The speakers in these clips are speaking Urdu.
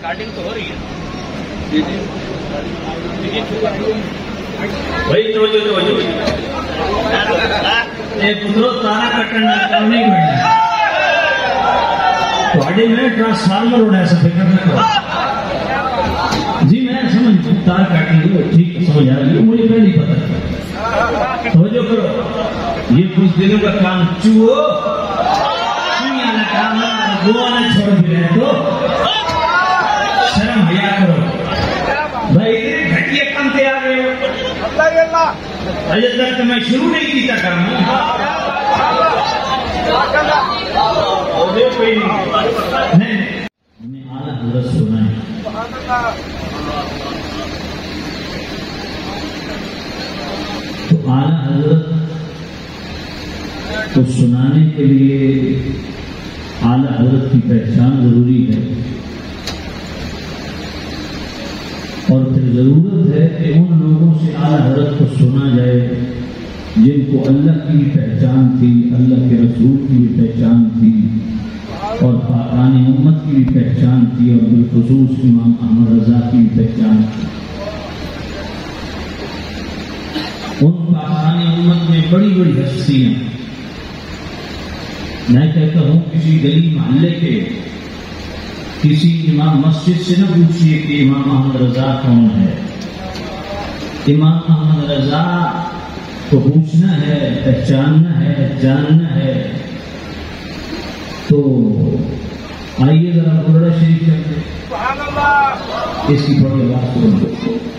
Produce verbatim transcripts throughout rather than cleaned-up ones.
ریکارڈنگ تو ہو رہی ہے. بھائی توجہ توجہ ایک پترو تارا کٹن کام نہیں بننا تھوڑی میں ٹرانسفارمر ہونا ایسا فکر نہ کرو. جی میں سمجھ تار کاٹیں گے ٹھیک سمجھ آ رہی ہے مجھے پہلے ہی پتا تھا. توجہ کرو یہ کچھ دنوں کا کام چوہو چوہیاں کام گوا نہ چھوڑ دے تو شرم حیا کرو. بھائی گھٹیا کم تے آ گئے ہو اجے تک تو میں شروع نہیں کیتا کام کوئی نہیں میں اعلیٰ حضرت سنا ہے. تو اعلیٰ حضرت کو سنانے کے لیے اعلیٰ حضرت کی پہچان ضروری ہے اور پھر ضرورت ہے کہ ان لوگوں سے اعلیٰ حضرت کو سنا جائے جن کو اللہ کی بھی پہچان تھی, اللہ کے رسول کی بھی پہچان تھی اور پاکان امت کی بھی پہچان تھی اور بالخصوص امام احمد رضا کی بھی پہچان تھی. ان پاکان امت میں بڑی بڑی ہستیاں, میں کہتا ہوں کسی گلی محلے کے کسی امام مسجد سے نہ پوچھیے کہ امام احمد رضا کون ہے. امام احمد رضا کو پوچھنا ہے, پہچاننا ہے, جاننا ہے. تو آئیے ذرا قرآن شریف چلتے اس کی تھوڑی آواز سن لو.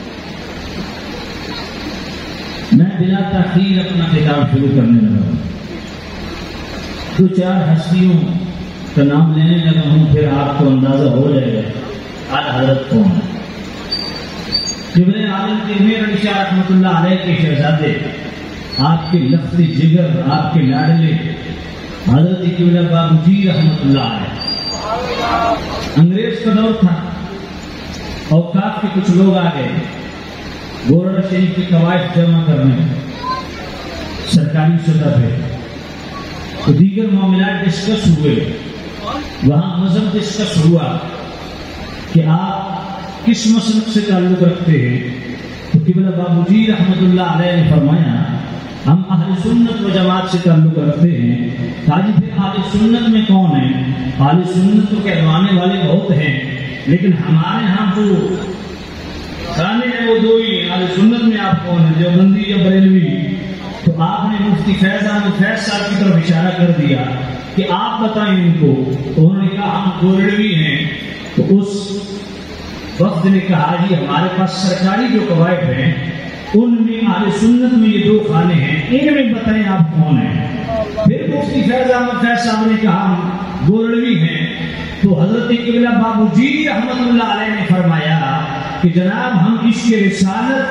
میں بلا تاخیر اپنا کتاب شروع کرنے لگا ہوں. دو چار ہستیوں کا نام لینے لگا ہوں پھر آپ کو اندازہ ہو جائے گا اعلیٰ حضرت کون ہے. جبریل عالم کے میر علی شاہ رحمۃ اللہ علیہ کے شہزادے, آپ کے لفظ جگر, آپ کے لاڈلے حضرت قبلہ بابوجی رحمۃ اللہ علیہ. انگریز کا دور تھا, اوقاف کے کچھ لوگ آ گئے گورڑ شریف کے قواعد جمع کرنے سرکاری سطح پہ. تو دیگر معاملات ڈسکس ہوئے, وہاں مذہب ڈسکس ہوا کہ آپ کس مسلک سے تعلق رکھتے ہیں. تو قبلہ بابوجی رحمۃ اللہ علیہ نے فرمایا ہم اہل سنت و جماعت سے تعلق رکھتے ہیں. تاجی پھر اہل سنت میں کون ہیں؟ اہل سنت تو کہلوانے والے بہت ہیں لیکن ہمارے ہاں جو کھانے ہیں وہ دو ہی ہیں. اہل سنت میں آپ کون ہیں, دیوبندی یا بریلوی؟ تو آپ نے مفتی فیض احمد فیض صاحب کی طرف اشارہ کر دیا کہ آپ بتائیں ان کو. تو انہوں نے کہا ہم گورڑوی ہیں. تو اس وقت نے کہا جی ہمارے پاس سرکاری جو قواعد ہیں ان میں اہل سنت میں یہ دو خانے ہیں, ان میں بتائیں آپ کون ہیں. پھر مفتی فیض احمد فیض صاحب نے کہا ہم گورڑوی ہیں. تو حضرت قبلہ بابوجی رحمۃ اللہ علیہ نے فرمایا کہ جناب ہم اس کے رسالت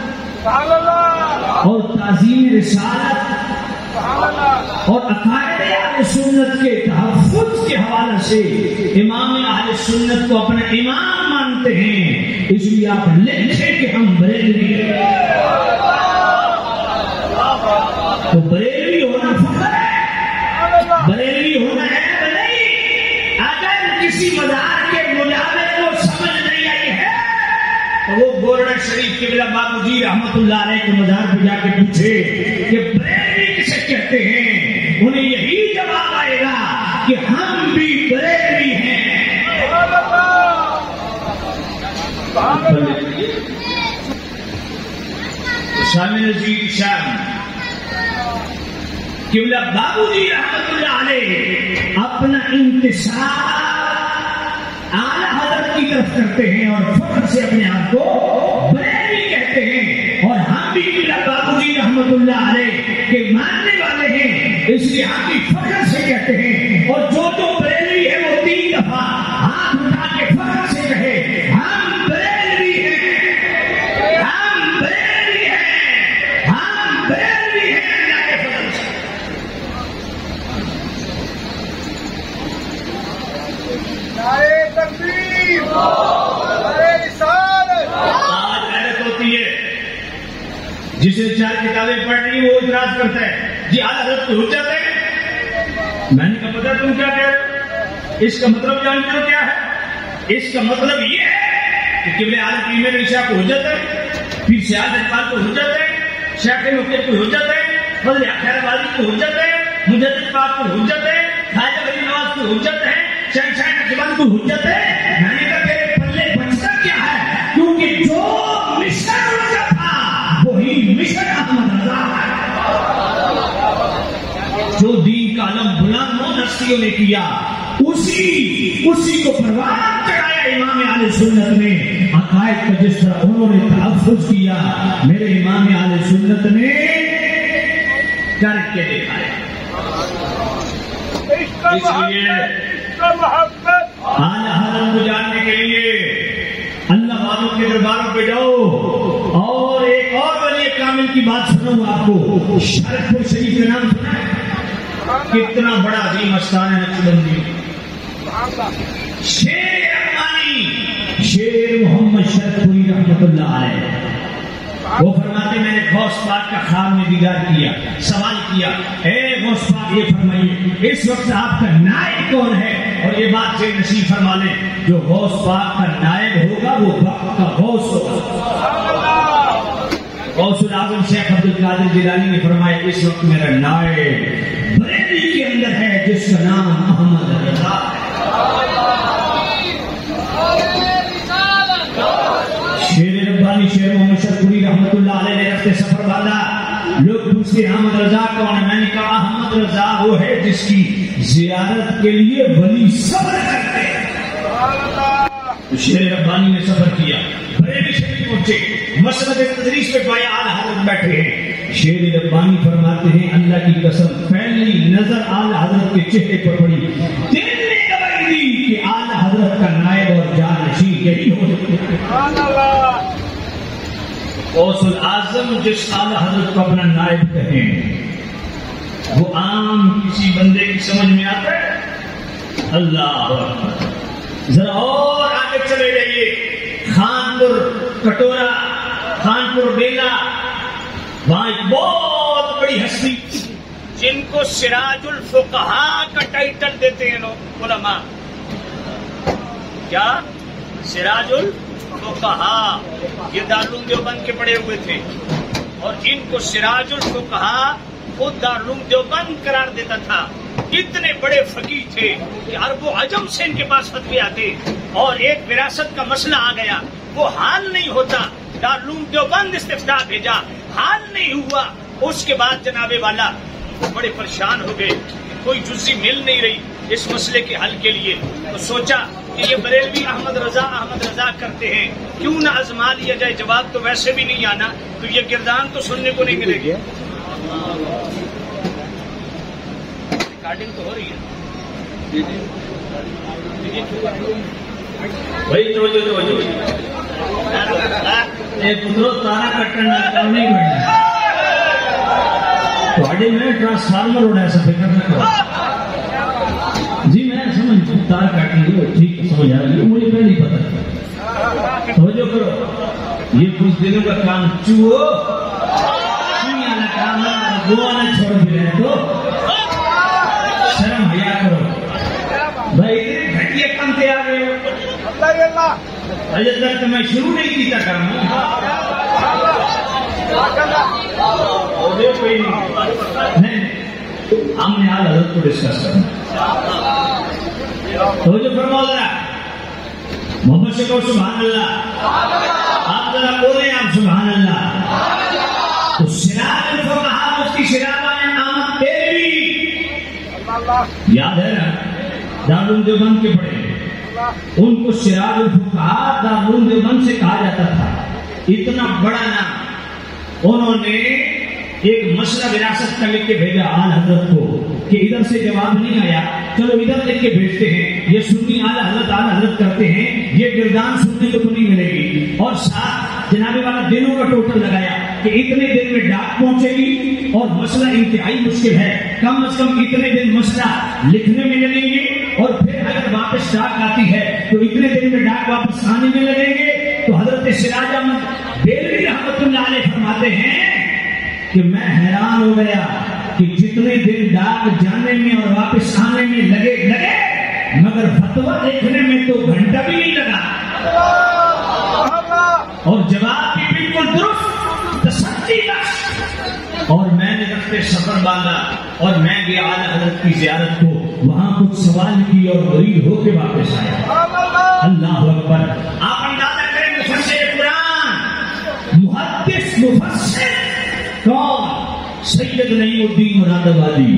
اور تعظیم رسالت اور عقائد اہل سنت کے تحفظ کے حوالے سے امام اہل سنت کو اپنا امام مانتے ہیں, اس لیے آپ لکھیں کہ ہم بریلوی ہیں. تو بریلوی ہونا فخر ہے, بریلوی ہونا ہے نہیں. اگر کسی مزار کے مجاہد کو سمجھ نہیں آئی ہے تو وہ گورڑ شریف قبلہ بابوجی رحمۃ اللہ علیہ کے مزار پہ جا کے پوچھے کہ بریلوی کسے کہتے ہیں, انہیں یہی جواب آئے گا کہ ہم بھی بریلوی ہیں. شامل نظیر شام قبلہ بابوجی رحمۃ اللہ علیہ اپنا انتساب اعلیٰ حضرت کی طرف کرتے ہیں اور فخر سے اپنے آپ کو بریلوی کہتے ہیں. اور ہم بھی قبلہ بابوجی رحمۃ اللہ علیہ کے ماننے والے ہیں, اس لیے ہم بھی فخر سے کہتے ہیں. اور جو جو بریلوی ہے وہ تین دفعہ ہاتھ اٹھا کے فخر سے کہے ہم بریلوی ہیں, ہم بریلوی ہیں, ہم بریلوی ہیں. اللہ کے فضل سے نعرے تکبیر, نعرے رسالت. آج حیرت ہوتی ہے جسے چار کتابیں پڑھ رہی وہ اعتراض کرتا ہے جی اعلیٰ حضرت کو حجت ہے. میں نے کہا پتا تم کیا کہہ رہے ہو, اس کا مطلب جانتے ہو کیا ہے؟ اس کا مطلب یہ ہے کہ قبلہ عالم امام عشاء کو حجت ہے، پھر سیاست اقبال کو حجت ہے، شیخ مقیم کو حجت ہے، فضل خیر آبادی کو حجت ہے، مجدد پاک کو حجت ہے، خواجہ ولی نواز کو حجت ہے، شہنشاہ نقشبند کو حجت ہے. میں نے کہا تیرے پلے بچتا کیا ہے؟ کیونکہ جو مشن ان کا تھا وہی مشن احمد رضا ہے. جو دین کا علم بلند ہستیوں نے کیا اسی اسی کو پروان چڑھایا امام اہل سنت نے. عقائد کا جس طرح انہوں نے تحفظ کیا میرے امام اہل سنت نے کر کے دکھایا. اس لیے اعلی حضرت کو جاننے کے لیے اللہ والوں کے درباروں پہ جاؤ. اور ایک اور ولی کامل کی بات سنوں آپ کو. شرف پور شریف کا نام سنا ہے؟ کتنا بڑا عظیم استان ہے نقشبندی. شیر رحمانی شیر محمد شرف پوری رحمت اللہ علیہ وہ فرماتے میں نے غوث پاک کا خواب میں دیدار کیا. سوال کیا اے غوث پاک یہ فرمائیے اس وقت آپ کا نائب کون ہے؟ اور یہ بات سے نصیب فرما لیں جو غوث پاک کا نائب ہوگا وہ وقت کا غوث ہوگا. غوث العظم شیخ عبد القادر جیلانی نے فرمایا اس وقت میرا نائب بریلی کے اندر ہے جس کا نام احمد رضا ہے. شیر ربانی شیر محمد شرف پوری رحمت اللہ علیہ نے رفتے سفر باندھا. لوگ پوچھتے احمد رضا کون ہے؟ میں نے کہا احمد رضا وہ ہے جس کی زیارت کے لیے ولی سفر کرتے ہیں. تو شیر ربانی نے سفر کیا بریلی شریف پہنچے مسند تدریس پہ پایا اعلی حضرت بیٹھے ہیں. شیر ربانی فرماتے ہیں اللہ کی قسم پہلی نظر اعلی حضرت کے چہرے پر پڑی دل نے گواہی دی کہ اعلی حضرت کا نائب اور جانشین یہی ہو سکتے ہیں. غوث العظم جس اعلی حضرت کو اپنا نائب کہیں وہ عام کسی بندے کی سمجھ میں آتا ہے؟ اللہ اکبر. ذرا اور آگے چلے جائیے. خانپور کٹورا خانپور بیلا وہاں ایک بہت بڑی ہستی جن کو سراج الفقہاء کا ٹائٹل دیتے ہیں لوگ علماء. کیا سراج الفقہاء؟ یہ دارالعلوم دیوبند کے پڑے ہوئے تھے اور جن کو سراج الفقہاء خود دارالعلوم دیوبند قرار دیتا تھا. اتنے بڑے فقیہ تھے کہ عرب و عجم سے ان کے پاس فتوے آتے اور ایک وراثت کا مسئلہ آ گیا وہ حل نہیں ہوتا. دارالعلوم دیوبند استفتاء بھیجا حل نہیں ہوا. اس کے بعد جناب والا بڑے پریشان ہو گئے کوئی جزی مل نہیں رہی اس مسئلے کے حل کے لیے. تو سوچا کہ یہ بریلوی احمد رضا احمد رضا کرتے ہیں کیوں نہ آزما لیا جائے. جواب تو ویسے بھی نہیں آنا تو یہ گردان تو سننے کو نہیں ملے گی. ریکارڈنگ تو ہو رہی ہے بھائی. تو جو جو جو پترو تارا کٹن نہیں بڑھنا تھوڑے میں ٹرانسفارمر ہونا ایسا فکر نہ کرو جی. میں سمجھ تار کاٹیں گے ٹھیک سمجھ آ رہی ہے مجھے پہلے ہی پتا تھا. توجہ کرو یہ کچھ دنوں کا کام چوہو چوہا کام گوا نہ چھوڑ بھی رہے تو شرم حیا کرو بھائی. گھٹیا کام سے آ گئے ہو اجے تک تو میں شروع نہیں کیتا کام نہیں. ہم نے آج حضرت کو ڈسکس کرنا تو جو فرماؤ ذرا محمد سے کہو سبحان اللہ. آپ ذرا بولیں آپ سبحان اللہ. تو سراج الفقہاء مفتی شرابان احمد دیلوی یاد ہے نا دارالعلوم دیوبند کے پڑھے ان کو سراج الفقہاء دارالعلوم دیوبند سے کہا جاتا تھا. اتنا بڑا نام. انہوں نے ایک مسئلہ وراثت کا لکھ کے بھیجا اعلی حضرت کو کہ ادھر سے جواب نہیں آیا چلو ادھر لکھ کے بھیجتے ہیں. یہ سنی اعلی حضرت اعلی حضرت کرتے ہیں یہ گردان سننے کو نہیں ملے گی. اور ساتھ جناب والا دنوں کا ٹوٹل لگایا کہ اتنے دن میں ڈاک پہنچے گی اور مسئلہ انتہائی مشکل ہے کم از کم اتنے دن مسئلہ لکھنے میں لگیں گے اور پھر اگر واپس ڈاک آتی ہے تو اتنے دن میں ڈاک واپس آنے میں لگیں گے. تو حضرت سراج احمد دیلوی رحمت اللہ علیہ فرماتے ہیں کہ میں حیران ہو گیا کہ جتنے دن ڈاک جانے میں اور واپس آنے میں لگے لگے مگر فتویٰ دیکھنے میں تو گھنٹہ بھی نہیں لگا اور جواب بھی بالکل درست تسلی بخش، اور میں نے رفتے سفر باندھا اور میں گیا اعلیٰ حضرت کی زیارت کو، وہاں کچھ سوال کی اور غریب ہو کے واپس آیا۔ اللہ اکبر۔ آپ اندازہ کریں مفسر قرآن، محدث مفسر کون؟ سید نعیم الدین مراد آبادی۔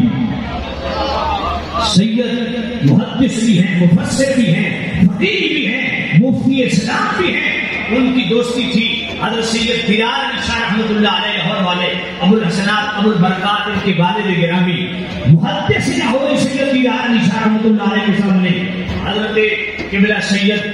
سید محدث بھی ہیں، مفسر بھی ہیں، فقیہ بھی ہیں، مفتی اسلام بھی ہیں۔ ان کی دوستی تھی حضرت سید دیدار علی شاہ رحمۃ اللہ علیہ لاہور والے ابو الحسنات ابو البرکات ان کے والد گرامی محدث لاہور سید دیدار علی شاہ رحمۃ اللہ علیہ کے سامنے حضرت قبلہ سید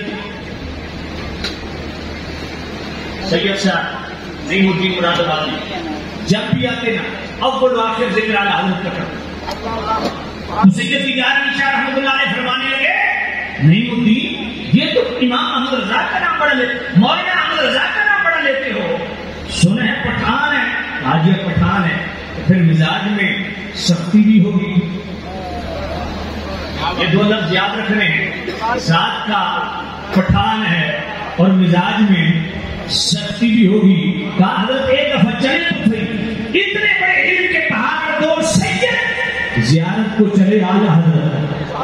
سید صاحب نعیم الدین مراد آبادی جب بھی آتے نا اول و آخر ذکر اعلیٰ حضرت کا کرتے، سید دیدار علی شاہ رحمۃ اللہ علیہ فرمانے لگے نعیم الدین یہ تو امام احمد رضا کا نام پڑھ لیتے، مولانا احمد رضا کا نام پڑھ لیتے ہو، سنا ہے پٹھان ہے، آج یہ پٹھان ہے تو پھر مزاج میں سختی بھی ہوگی۔ یہ دو لفظ یاد رکھنے ہیں، ذات کا پٹھان ہے اور مزاج میں سختی بھی ہوگی۔ کہا حضرت ایک دفعہ چلے تو صحیح، اتنے بڑے علم کے پہاڑ دو سید زیارت کو چلے اعلیٰ حضرت۔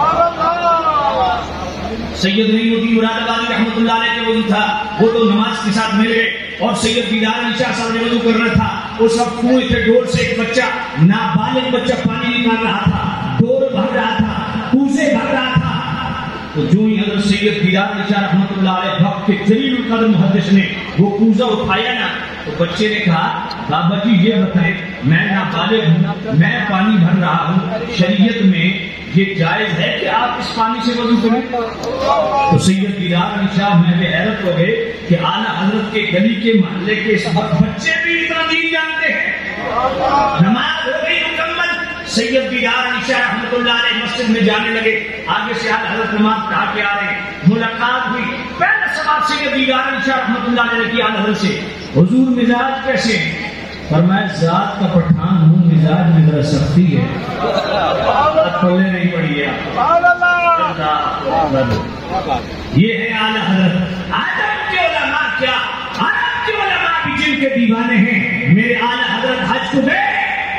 سید نعیم الدین مراد آبادی رحمۃ اللہ علیہ کے وضو تھا، وہ تو نماز کے ساتھ مل گئے اور سید دیدار علی شاہ صاحب نے وضو کرنا تھا، اس وقت کنویں سے ڈور سے ایک بچہ نابالغ بچہ پانی نکال رہا تھا، ڈور بھر رہا تھا، کوزے بھر رہا تھا، تو جو ہی حضرت سید دیدار علی شاہ رحمۃ اللہ علیہ وقت کے جلیل القدر محدث نے وہ کوزہ اٹھایا نا تو بچے نے کہا بابا جی یہ بتائیں میں نابالغ ہوں، میں پانی بھر رہا ہوں، شریعت میں یہ جائز ہے کہ آپ اس پانی سے وضو کریں؟ تو سید دیدار علی شاہ میں بے حیرت ہو گئے کہ اعلیٰ حضرت کے گلی کے محلے کے بچے بھی اتنا دین جانتے ہیں۔ نماز ہو گئی مکمل، سید دیدار علی شاہ رحمۃ اللہ علیہ مسجد میں جانے لگے، آگے سے اعلیٰ حضرت نماز پڑھا کے آ رہے ہیں، ملاقات ہوئی، پہلا سوال سید دیدار علی شاہ رحمۃ اللہ علیہ کی اعلیٰ حضرت سے حضور مزاج کیسے ہیں؟ فرمایا ذات کا پٹھان ہوں، مزاج میں ذرا سختی ہے، کھولنے نہیں پڑی ہے۔ یہ ہے اعلیٰ حضرت۔ عرب کے علماء کیا، عرب کے علماء بھی جن کے دیوانے ہیں، میرے اعلیٰ حضرت حج کو گئے،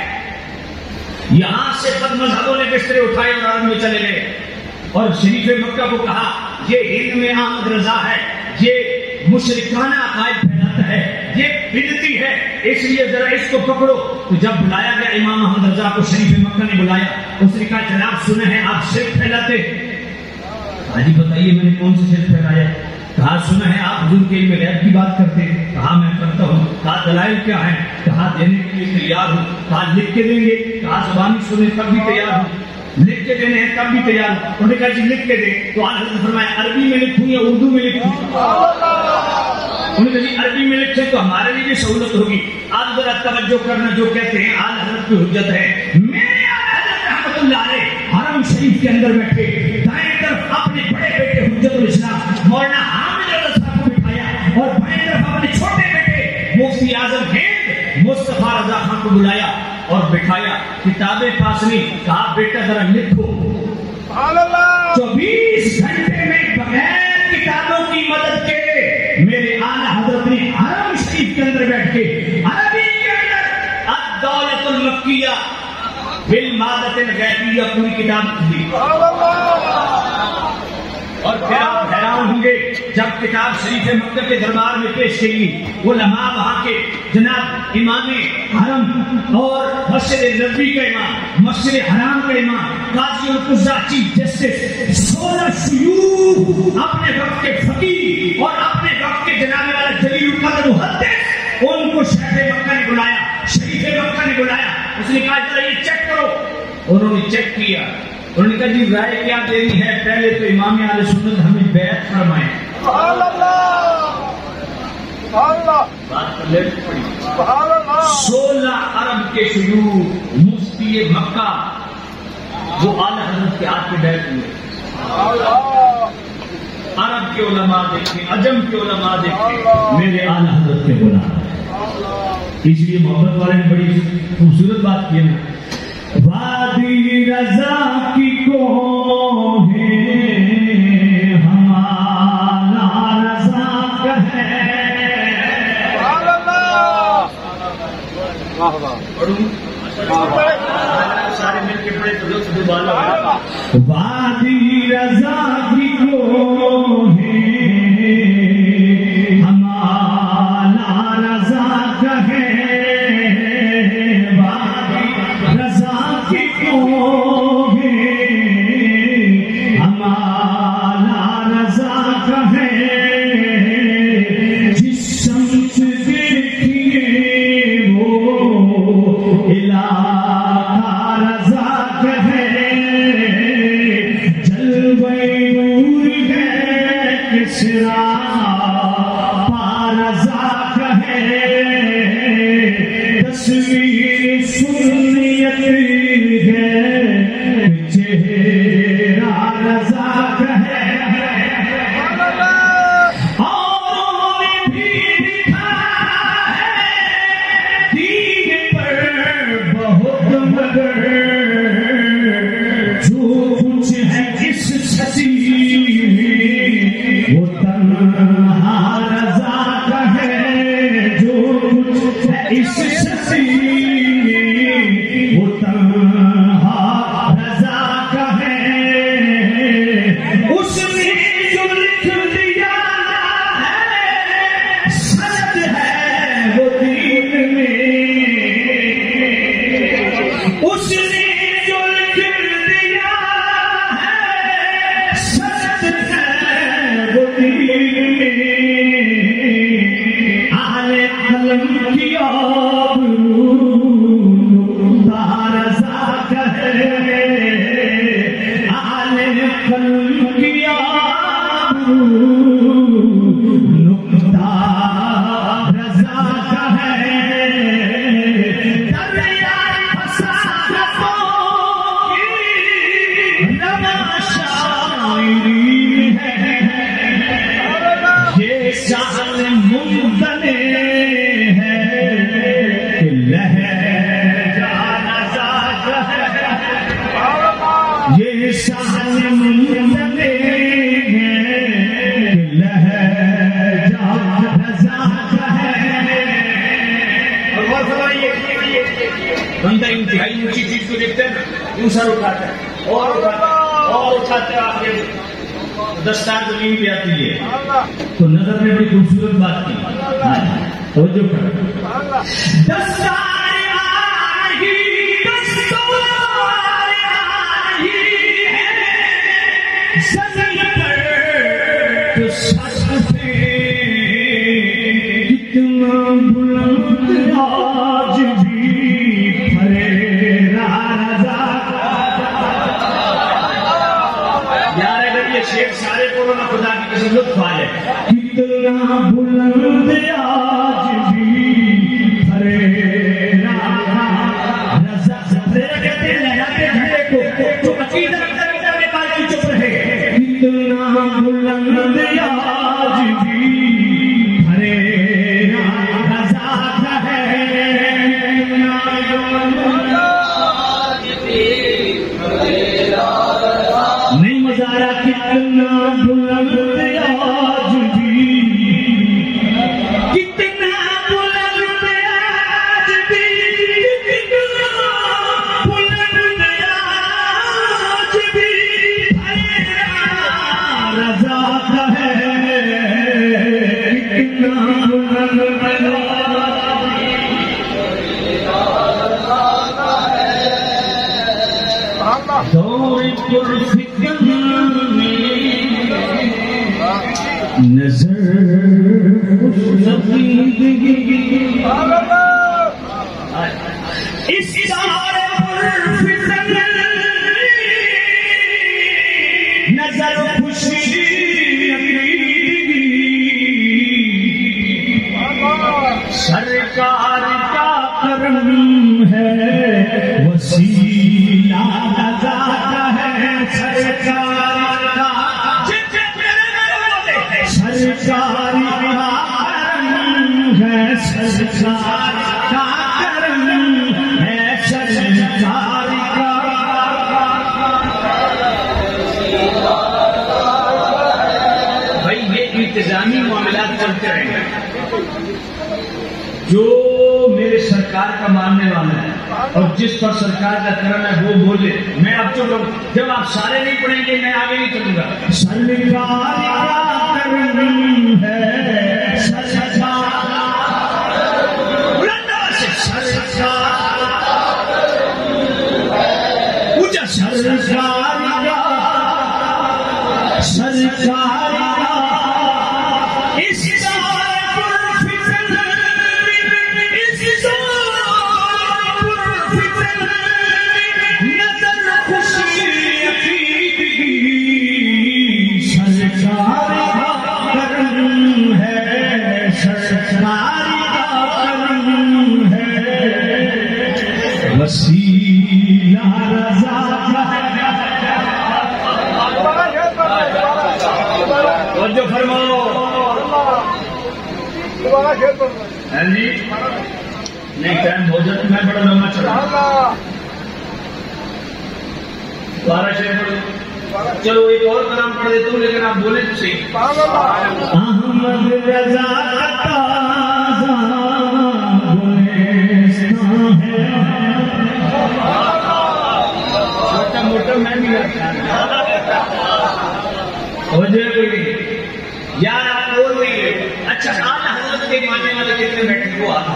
یہاں سے بد مذہبوں نے بسترے اٹھائے اور عرب میں چلے گئے اور شریف مکہ کو کہا یہ ہند میں احمد رضا ہے، یہ مشرکانہ عقائد پھیلاتا ہے، یہ بدعتی ہے، اس لیے ذرا اس کو پکڑو۔ تو جب بلایا گیا امام احمد رضا کو، شریف مکہ نے بلایا، اس نے کہا جناب سنے ہیں آپ شرک پھیلاتے ہیں؟ حاجی بتائیے میں نے کون سے شرک پھیلایا؟ کہا سنا ہے آپ حضور کے علم غیب کی بات کرتے ہیں؟ کہا میں کرتا ہوں۔ کہا دلائل کیا ہیں؟ کہا دینے کے لیے تیار ہوں۔ کہا لکھ کے دیں گے؟ کہا زبانی سنے تب بھی تیار ہوں، لکھ کے دینے ہیں تب بھی تیار ہوں۔ انہوں نے کہا جی لکھ کے دیں، تو حضرت نے فرمایا عربی میں لکھوں یا اردو میں لکھوں؟ انہوں نے کہا جی عربی میں لکھیں تو ہمارے لیے بھی سہولت ہوگی۔ آپ ذرا توجہ کرنا، جو کہتے ہیں اعلیٰ حضرت کی حجت ہے۔ میرے اعلیٰ حضرت رحمۃ اللہ علیہ حرم شریف کے اندر بیٹھے، دائیں طرف اپنے بڑے بیٹے حجت الاسلام مولانا حامد رضا صاحب کو بٹھایا اور بائیں طرف اپنے چھوٹے بیٹے مفتی اعظم ہند مصطفیٰ رضا خان کو بلایا اور بٹھایا، کتابیں پاس نہیں، کہا بیٹا ذرا لکھو۔ چوبیس گھنٹے میں بغیر کتابوں کی مدد کے میرے اعلیٰ حضرت نے حرم شریف کے اندر بیٹھ کے عربی کے اندر الدولت المکیہ بالمادۃ الغیبیہ پوری کتاب دی۔ اور پھر آپ حیران ہوں گے جب کتاب شریف مکہ کے دربار میں پیش کی گئی، علماء وہاں کے جناب امام حرم اور مسجد نبوی کا امام، مسجد حرام کا امام، قاضی القضاء چیف جسٹس، سولہ شیوخ اپنے وقت کے فقیہ اور اپنے وقت کے جناب والا جلیل القدر محدث، ان کو شہر مکہ نے بلایا، شریف مکہ نے بلایا، اس نے کہا ذرا یہ چیک کرو۔ انہوں نے چیک کیا، انہوں نے کہا جی رائے کیا دینی ہے؟ پہلے تو امام اہل سنت ہمیں بیعت فرمائیں۔ بات کر لے پڑی۔ سولہ عرب کے شیوخ مفتی مکہ جو اعلیٰ حضرت کے ہاتھ پہ بیعت ہوئے، عرب کے علماء دیکھیں، عجم کے علماء دیکھیں، میرے اعلیٰ حضرت کے غلام۔ اس لیے محبت والے نے بڑی خوبصورت بات کی ہے نا، وادی رضا کی کوہ سارے مل کے پڑے تو لطف دوبارہ وادی رضا کی کو ہے ہمارا رضا کہے وادی رضا کی کو ہے ہمارا رضا کہے جس سمت دیکھیے وہ علاقہ رضا کہے جلوے نور ہے کسرا پارضا کہے تصویر سنیت ہے چہرہ رضا کہے وہ تنہا رضا کہے جو کچھ ہے اس سچی وہ تنہا رضا کہے اس نے جو لکھ دیا ہے سند ہے وہ دین میں اس نے جو لکھ دیا ہے سند ہے اہل قلم کی آبرو رضا کہے اہل قلم کی آبرو رضا کہے دریا فسادتوں کی روا شاعری ہے یہ شان ممتنے ہے کہ لہجہ رضا کہے یہ شان ممتنے ہے کہ لہجہ رضا کہے اور غور فرمائیے بندہ انتہائی اونچی چیز کو دیکھتے ہیں یوں سر اٹھاتا ہے اور اٹھاتا ہے اور اٹھاتے ہیں آپ کے دستار زمین پہ آتی ہے تو نظر نے بڑی خوبصورت بات کی توجہ کر دستار آئی دستار آئی ہے زمین پر تو سچ پہ کتنا بلند آج بھی پھرے رضا یار اگر یہ شیخ سارے کو نہ خدا کی قسم لطف آئے کتنا بلند آج بھی پھرے رضا کہتے ہیں لہراتے جھنڈے کو جو عقیدت رکھتا ہے پال کی چپ رہے کتنا بلند آج بھی پھرے رضا کہے نہیں مزارا کتنا بلند آج بھی کتنا بلند آج بھی کتنا بلند آج بھی رضا کہے کتنا بلند دور پرفکر نظر اس دور پرفکر نظر خوشی سرکار کا کرم ہے وسیلہ رضا ہے سرکار کا سرکار کا کرم ہے سرکار کا کرم ہے سرکار کا بھائی یہ انتظامی معاملات چلتے رہیں گے جو میرے سرکار کا ماننے والا ہے اور جس پر سرکار کا کرم ہے وہ بولے. میں اب چلوں، جب آپ سارے نہیں پڑھیں گے میں آگے نہیں چلوں گا. سرکار کا کرم ہے، سرکار بلند آواز سے سرکار اونچا سرکار کا سرکار کا اس جو فرماؤ جی نہیں ٹائم ہو جاتا، میں بڑا لمبا چلا بارہ شیر پڑھو. چلو ایک اور کلام پڑھ دیتا ہوں لیکن آپ بولے تو صحیح. احمد رضا چھوٹا موٹا میں بھی ہو جائے کوئی یار آپ بول رہی ہے. اچھا اعلیٰ حضرت کے ماننے والے کتنے بیٹھے وہ آپ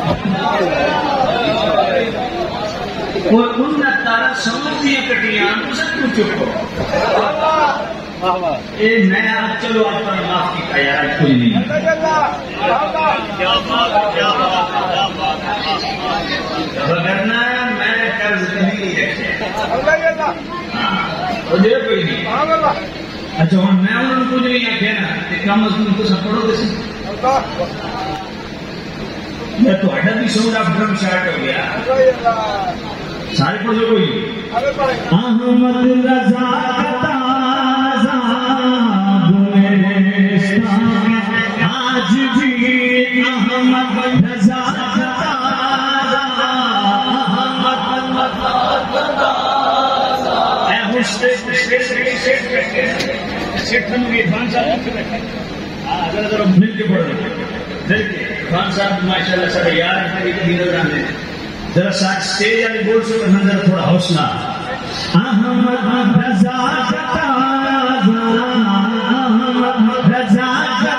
اور ان نے تارا سمجھ دیا کٹیاں تو سب کچھ چپ ہو. اے میں آپ چلو آپ پر معاف کی کا یار کوئی نہیں. وگرنہ میں قرض نہیں رکھے ہو جائے کوئی نہیں. اچھا ہوں میں انہوں نے کچھ نہیں آخیا نا کم از کم تو سب پڑھو گے. میں تو بھی سنوں گا ڈرم شارٹ ہو گیا سارے پڑھو کوئی. احمد رضا آج بھی احمد رضا مل کے پڑھ خان صاحب ماشاء اللہ سارے یار ہیں. ذرا ساتھ اسٹیج والے بول سے ذرا تھوڑا حوصلہ. احمد رضا رضا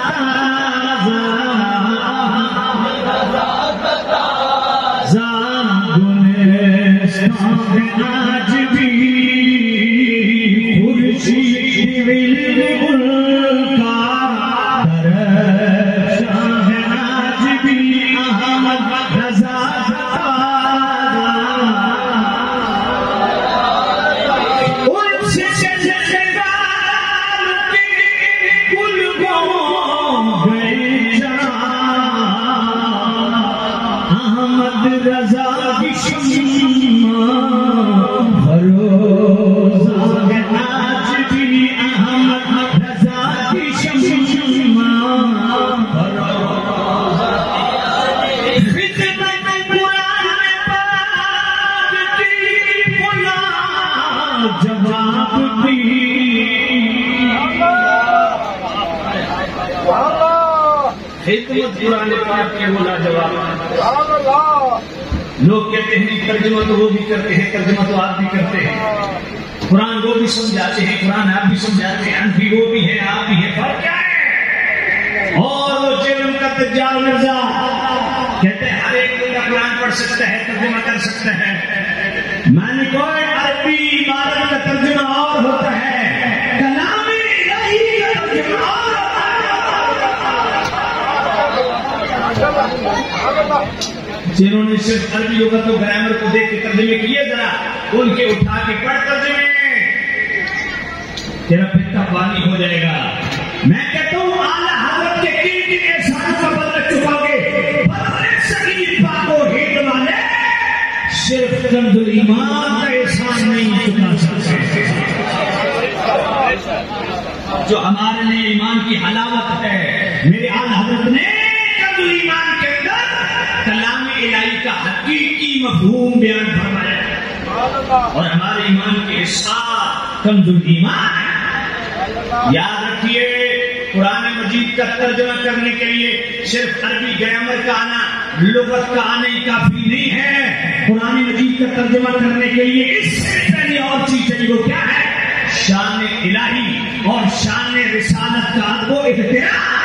آج بھی قرآن پاک کے وہ لاجواب. لوگ کہتے ہیں ترجمہ تو وہ بھی کرتے ہیں، ترجمہ تو آپ بھی کرتے ہیں. قرآن وہ بھی سمجھاتے ہیں، قرآن آپ بھی سمجھاتے ہیں. انفی وہ بھی ہے، آپ بھی ہے. فرق کیا ہے؟ اور وہ جرم کا دجال مرزا کہتے ہیں ہر ایک کا قرآن پڑھ سکتا ہے، ترجمہ کر سکتا ہے. میں نے کوئی عربی عبارت کا ترجمہ اور ہوتا ہے، کلام الہی کا ترجمہ اور جنہوں نے صرف عربی لغت و گرامر کو دیکھ کے ترجمے کیے ذرا ان کے اٹھا کے پڑھ ترجمے تیرا پتا پانی ہو جائے گا. میں کہتا ہوں اعلیٰ حضرت کے کن کن احسان کا بدلہ چکاؤ گے؟ بدلے سگیر پاک و ہند والے صرف کنز ایمان کا احسان نہیں چکا سکتے. جو ہمارے لیے ایمان کی حلاوت ہے میرے اعلیٰ حضرت نے ایمان کے اندر کلام الہی کا حقیقی مفہوم بیان فرمایا اور ہمارے ایمان کے ساتھ کنز ایمان. یاد رکھیے قرآن مجید کا ترجمہ کرنے کے لیے صرف عربی گرامر کا آنا لغت کا آنا ہی کافی نہیں ہے، قرآن مجید کا ترجمہ کرنے کے لیے اس سے پہلے اور چیز چاہیے، وہ کیا ہے؟ شان الہی اور شان رسالت کا وہ احترام،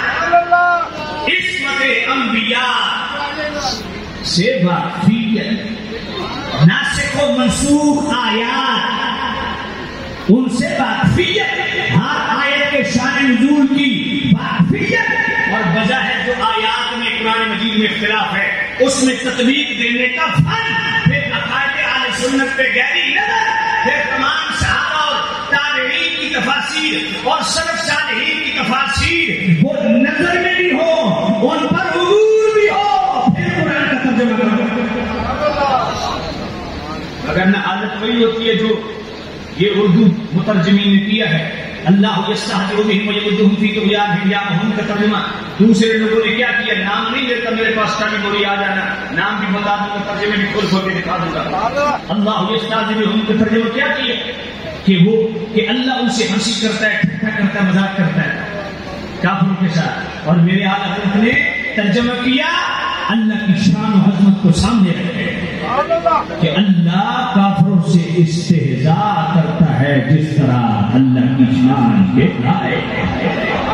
عصمت انبیاء سے واقفیت، ناسخ و منسوخ آیات ان سے واقفیت، ہر آیت کے شان نزول کی واقفیت، اور وجہ ہے جو آیات میں قرآن مجید میں اختلاف ہے اس میں تطبیق دینے کا فن، پھر عقائد اہل سنت پہ گہری نظر، پھر تمام صحابہ اور تابعین کی تفاسیر اور سلف صالحین کی تفاسیر وہ نظر میں بھی ہو، ان پر عبور بھی ہو، پھر قرآن کا ترجمہ کرو۔ اگر نہ حالت وہی ہوتی ہے جو یہ اردو مترجمین نے کیا ہے، اللہ یستہزئ بہم ویمدھم فی طغیانہم یعمہون کا ترجمہ دوسرے لوگوں نے کیا کیا، نام نہیں لیتا، میرے پاس ٹائم موری آ جانا، نام بھی بتا دوں گا، ترجمے بھی کھول کھول کے دکھا دوں گا۔ اللہ یستہزئ بہم کا ترجمہ کیا کیا کہ وہ کہ اللہ ان سے ہنسی کرتا ہے، ٹھٹھا کرتا ہے، مذاق کرتا ہے کافروں کے ساتھ، اور میرے آقا حضرت نے ترجمہ کیا اللہ کی شان و عظمت کو سامنے رکھے کہ اللہ کافروں سے استہزاء کرتا ہے جس طرح اللہ کی شان کے لائق ہے۔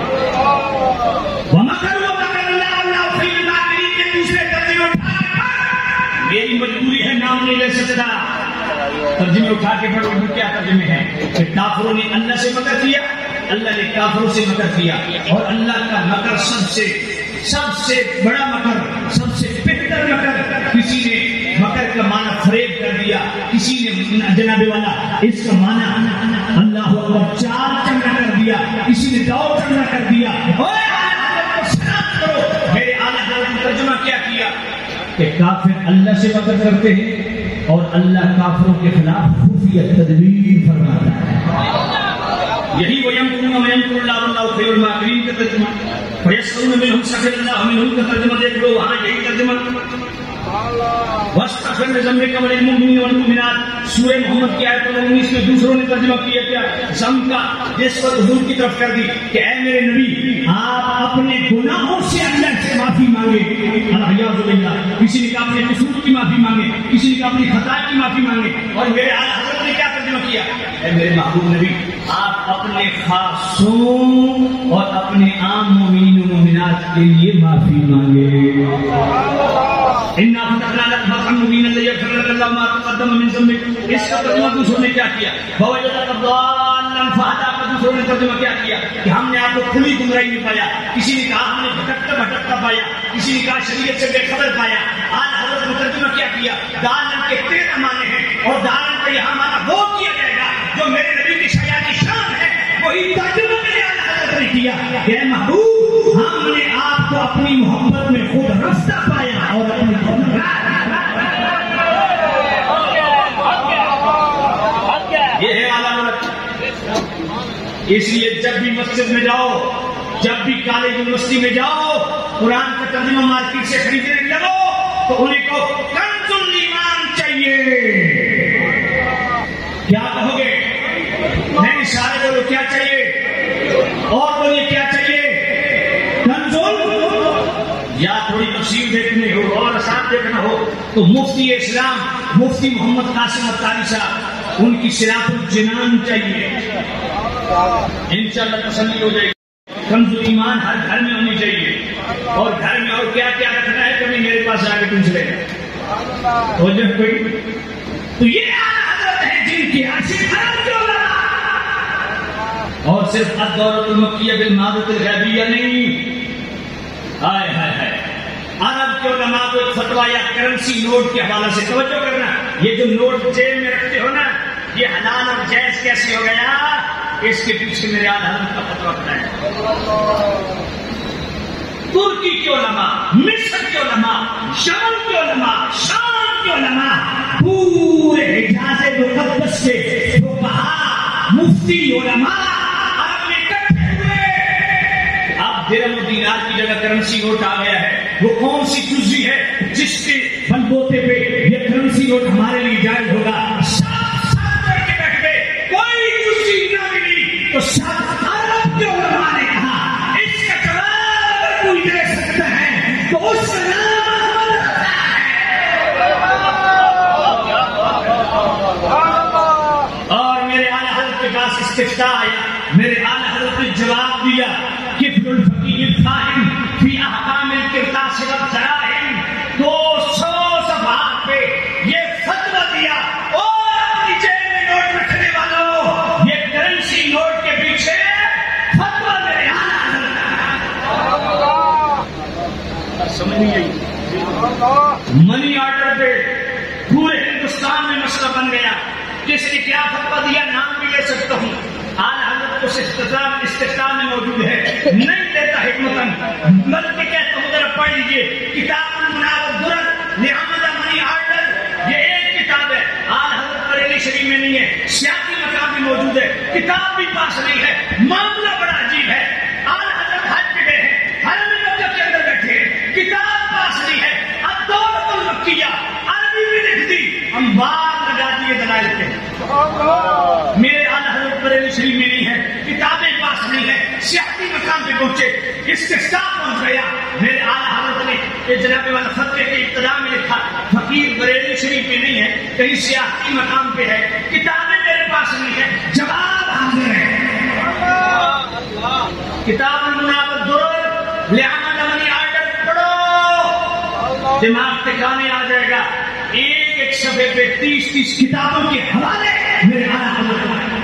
وَمَكَرُوا وَمَكَرَ اللَّهُ وَاللَّهُ خَيْرُ الْمَاكِرِينَ کے دوسرے ترجمے اٹھا کے میری مجبوری ہے، نام نہیں لے سکتا، ترجمے اٹھا کے پڑھو کیا ترجمے ہیں کہ کافروں نے اللہ سے مکر کیا، اللہ نے کافروں سے مکر کیا، اور اللہ کا مکر سب سے سب سے بڑا مکر، سب سے بہتر مکر، کسی نے مکر کا معنی فریب کر دیا، کسی نے جناب والا اس کا معنی اللہ اکبر چار چنگا کر دیا، کسی نے دو چنگا کر دیا۔ میرے اعلیٰ حضرت نے ترجمہ کیا کیا کہ کافر اللہ سے مکر کرتے ہیں اور اللہ کافروں کے خلاف خفیہ تدبیر فرماتا ہے۔ یہی وَيَمْكُرُونَ وَيَمْكُرُ اللَّهُ وَاللَّهُ خَيْرُ الْمَاكِرِينَ کا ترجمہ، فَيَسْخَرُونَ مِنْهُمْ سَخِرَ اللَّهُ مِنْهُمْ کا ترجمہ دیکھ لو، وہاں یہی ترجمہ۔ وَاسْتَغْفِرْ لِذَنبِكَ وَلِلْمُؤْمِنِينَ وَالْمُؤْمِنَاتِ سورہ محمد کی آیت نمبر انیس میں دوسروں نے ترجمہ کیا کیا ضم کا نسبت حضور کی طرف کر دی کہ اے میرے نبی آپ اپنے گناہوں سے اللہ سے معافی مانگے، الیاذ باللہ، کسی نے کہا اپنے قصور کی معافی مانگے، کسی نے کہا اپنی خطا کی معافی مانگے، اور میرے اعلیٰ حضرت نے کیا ترجمہ کیا، اے میرے محبوب نبی آپ اپنے خاصوں اور اپنے عام مومنین و مومنات کے لیے معافی مانگے۔ اِنَّا فَتَحْنَا لَكَ فَتْحًا مُبِينًا لِيَغْفِرَ لَكَ اللَّهُ مَا تَقَدَّمَ مِن ذَنبِكَ، اس کا ترجمہ دوسروں نے کیا کیا، فَوَجَدَكَ ضَالًّا فَهَدَىٰ کا دوسروں نے ترجمہ کیا کیا کہ ہم نے آپ کو کھلی گمراہی میں پایا، کسی نے کہا ہم نے بھٹکتا بھٹکتا پایا، کسی نے کہا شریعت سے بے خبر پایا۔ آج حضرت نے ترجمہ کیا کیا، دالن کے تیرہ معنی ہیں اور دالن کا یہاں معنی وہ کیا جائے گا جو میرے نبی کی شجاعت کی شان ہے، وہی ترجمہ میرے اعلیٰ حضرت نے کیا کہ اے محبوب ہم نے آپ کو اپنی محبت میں خود رفتہ پایا اور اپنی یہ ہے اعلیٰ حضرت۔ اس لیے جب بھی مسجد میں جاؤ، جب بھی کالج یونیورسٹی میں جاؤ، قرآن کا ترجمہ مارکیٹ سے خریدنے لگو تو انہیں کو کنز الایمان چاہیے۔ کیا کہو گے؟ نہیں سارے بولو کیا چاہیے، اور بولے کیا چاہیے، کنز یا تھوڑی تفسیر دیکھنے ہو اور آسان دیکھنا ہو تو مفتی اسلام مفتی محمد قاسم اتاری صاحب ان کی صراط الجنان چاہیے، انشاءاللہ تسلی ہو جائے گی۔ کنز ایمان ہر گھر میں ہونی چاہیے، اور گھر میں اور کیا کیا رکھنا ہے کبھی میرے پاس آ کے پوچھ لے گا تو یہ اعلیٰ حضرت ہے جن کی عاشق عرب کے علماء، اور صرف الدورۃ المکیہ بالمعرفۃ الغیبیہ نہیں، ہائے ہائے ہائے عرب کے علماء کو ایک فتویٰ یا کرنسی نوٹ کے حوالے سے توجہ کرنا، یہ جو نوٹ جیب میں رکھتے ہو نا یہ حلال اور جائز کیسے ہو گیا، اس کے پیچھے میرے اعلیٰ حضرت کا فتویٰ کھڑا ہے۔ ترکی کے علماء، مصر کے علماء، شام کے علماء، شام کے علماء، پورے حجاز مقدس کے فقہاء، مفتی، علماء عرب میں اکٹھے ہوئے۔ اب درہم و دینار کی جگہ کرنسی نوٹ آ گیا ہے، وہ کون سی چیز ہے جس کے بل بوتے پہ یہ کرنسی نوٹ ہمارے لیے جائز ہوگا؟ ساتھ ساتھ کر کے بیٹھ گئے، کوئی چیز نہ ملی تو ساتھ عرب کے علماء نے کہا اس کا جواب اگر کوئی دے سکتا ہے تو اس کا نام منی آرڈر پہ پورے ہندوستان میں مسئلہ بن گیا. کس نے کیا فتویٰ دیا نام بھی لے سکتا ہوں. اعلیٰ حضرت اس استثناء استثناء میں موجود ہے, نہیں دیتا حکمتاً, بلکہ کہتا ہوں ذرا پڑھ لیجیے کتاب المنار الدرر لحمد منی آرڈر. یہ ایک کتاب ہے, اعلیٰ حضرت بریلی شریف میں نہیں ہے, سیاسی مقام بھی موجود ہے, کتاب بھی پاس نہیں ہے. معاملہ بڑا عجیب ہے. اعلیٰ حضرت حج پہ گئے ہیں, حرم مکہ کے اندر بیٹھے ہیں, کتاب پاس نہیں ہے. الدولۃ المکیہ عربی میں لکھ دی, انبار لگا دیے دلائل کے. میرے اعلیٰ حضرت بریلی شریف میں نہیں ہے, کتابیں پاس نہیں ہے, سیاسی مقام پہ پہنچے, استثناء پہنچ گیا. میرے اعلیٰ حضرت نے یہ جناب والا فتوے کے ابتدا میں لکھا فقیر بریلی شریف میں نہیں ہے, کہیں سیاسی مقام پہ ہے, کتابیں میرے پاس نہیں ہے. جواب حاضر ہے. کتاب المنار الدرر لحمد منی آرڈر پڑھو, دماغ ٹھکانے آ جائے گا. ایک ایک صفحے پہ تیس تیس کتابوں کے حوالے میرے اعلیٰ حضرت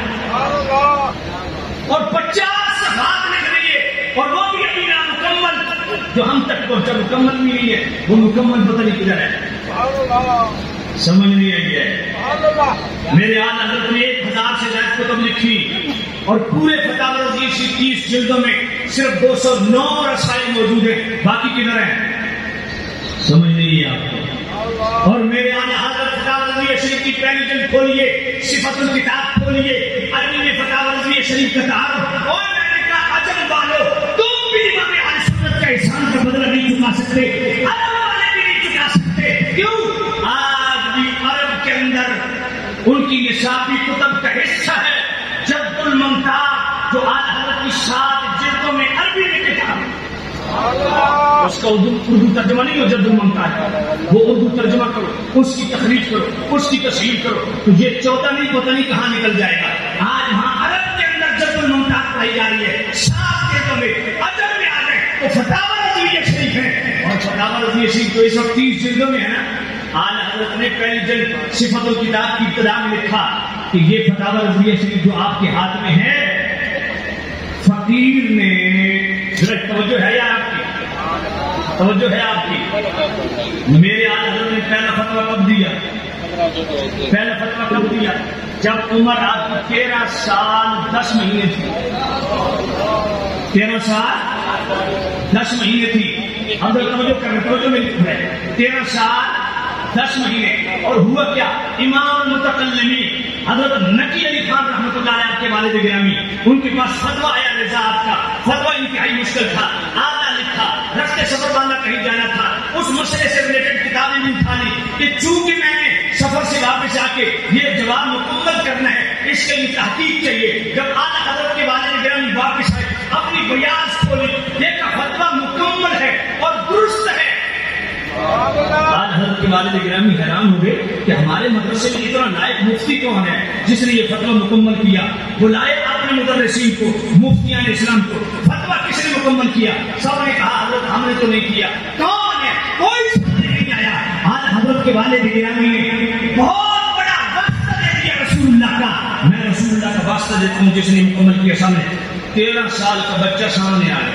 اور پچاس صفحات لکھ لیے, اور وہ بھی ابھی نامکمل, جو ہم تک پہنچا مکمل بھی نہیں ہے, وہ مکمل پتہ نہیں کدھر ہے, سمجھ نہیں آئی ہے. میرے اعلیٰ حضرت نے ایک ہزار سے زائد کتب لکھی, اور پورے فتاوی رضویہ کی تیس جلدوں میں صرف دو سو نو رسائل موجود ہیں, باقی کدھر ہیں, سمجھ نہیں ہے آپ کو. اور میرے اعلیٰ حضرت فتاوی رضویہ شریف کی پہلی جلد کھولیے, صفت الکتاب کھولیے, عربی میں فتاوی رضویہ شریف کا تعارف. اور میں نے کہا عجم والو, تم بھی امام اہل سنت کا احسان کا بدلہ نہیں چکا سکتے, عرب والے بھی نہیں چکا سکتے. کیوں؟ آج بھی عرب کے اندر ان کی نصابی کتب کا حصہ ہے جد الممتاع, جو اعلیٰ حضرت کی سات جلدوں میں عربی میں کتاب, اس کا اردو اردو ترجمہ نہیں ہو جد الممتاع, وہ اردو ترجمہ کرو, اس کی تخریج کرو, اس کی تصحیح کرو, تو یہ چوتھا نہیں پتہ نہیں کہاں نکل جائے گا. آج وہاں عرب کے اندر جد الممتاع پڑھائی جا رہی ہے, سات جلدوں میں, عجم میں آ گئے تو فتاوی رضویہ شریف ہے, اور فتاوی رضویہ شریف تو اس وقت تیس جلدوں میں ہے نا. اعلیٰ حضرت نے پہلی جلد صفت الکتاب کی ابتدا میں لکھا کہ یہ فتاوی رضویہ شریف جو آپ کے ہاتھ میں ہے, فقیر نے, توجہ ہے یا آپ کی, توجہ ہے آپ کی, میرے اعلیٰ حضرت نے پہلا فتویٰ کب دیا, پہلا فتویٰ کب دیا جب عمر آپ کی تیرہ سال دس مہینے تھی, تیرہ سال دس مہینے تھی. حضرت توجہ کریں, توجہ میں لکھ رہے تیرہ سال دس مہینے. اور ہوا کیا, امام المتکلمین حضرت نقی علی خان رحمۃ اللہ علیہ کے والد گرامی, ان کے پاس فتویٰ آیا رضاعت کا. فتویٰ انتہائی مشکل تھا, آدھا لکھا, رستے سفر والا کہیں جانا تھا, اس مسئلے سے ریلیٹڈ کتابیں بھی اٹھا لی کہ چونکہ میں نے سفر سے واپس آ کے یہ جواب مکمل کرنا ہے, اس کے لیے تحقیق چاہیے. جب اعلیٰ حضرت کے والد گرامی واپس آئے, اپنی بیاض کھولی, دیکھا فتویٰ مکمل ہے اور درست ہے. آج حضرت کے والد گرامی حیران ہو گئے کہ ہمارے مدرسے میں اتنا لائق مفتی کون ہے جس نے یہ فتویٰ مکمل کیا. بلائے اپنے مدرسین کو, مفتیان اسلام کو, فتویٰ کس نے مکمل کیا؟ سب نے کہا حضرت ہم نے تو نہیں کیا. کون ہے؟ کوئی سامنے نہیں آیا. آج حضرت کے والد گرامی نے بہت بڑا واسطہ دے دیا رسول اللہ کا. میں رسول اللہ کا واسطہ دیتا ہوں جس نے مکمل کیا. سامنے تیرہ سال کا بچہ سامنے آیا,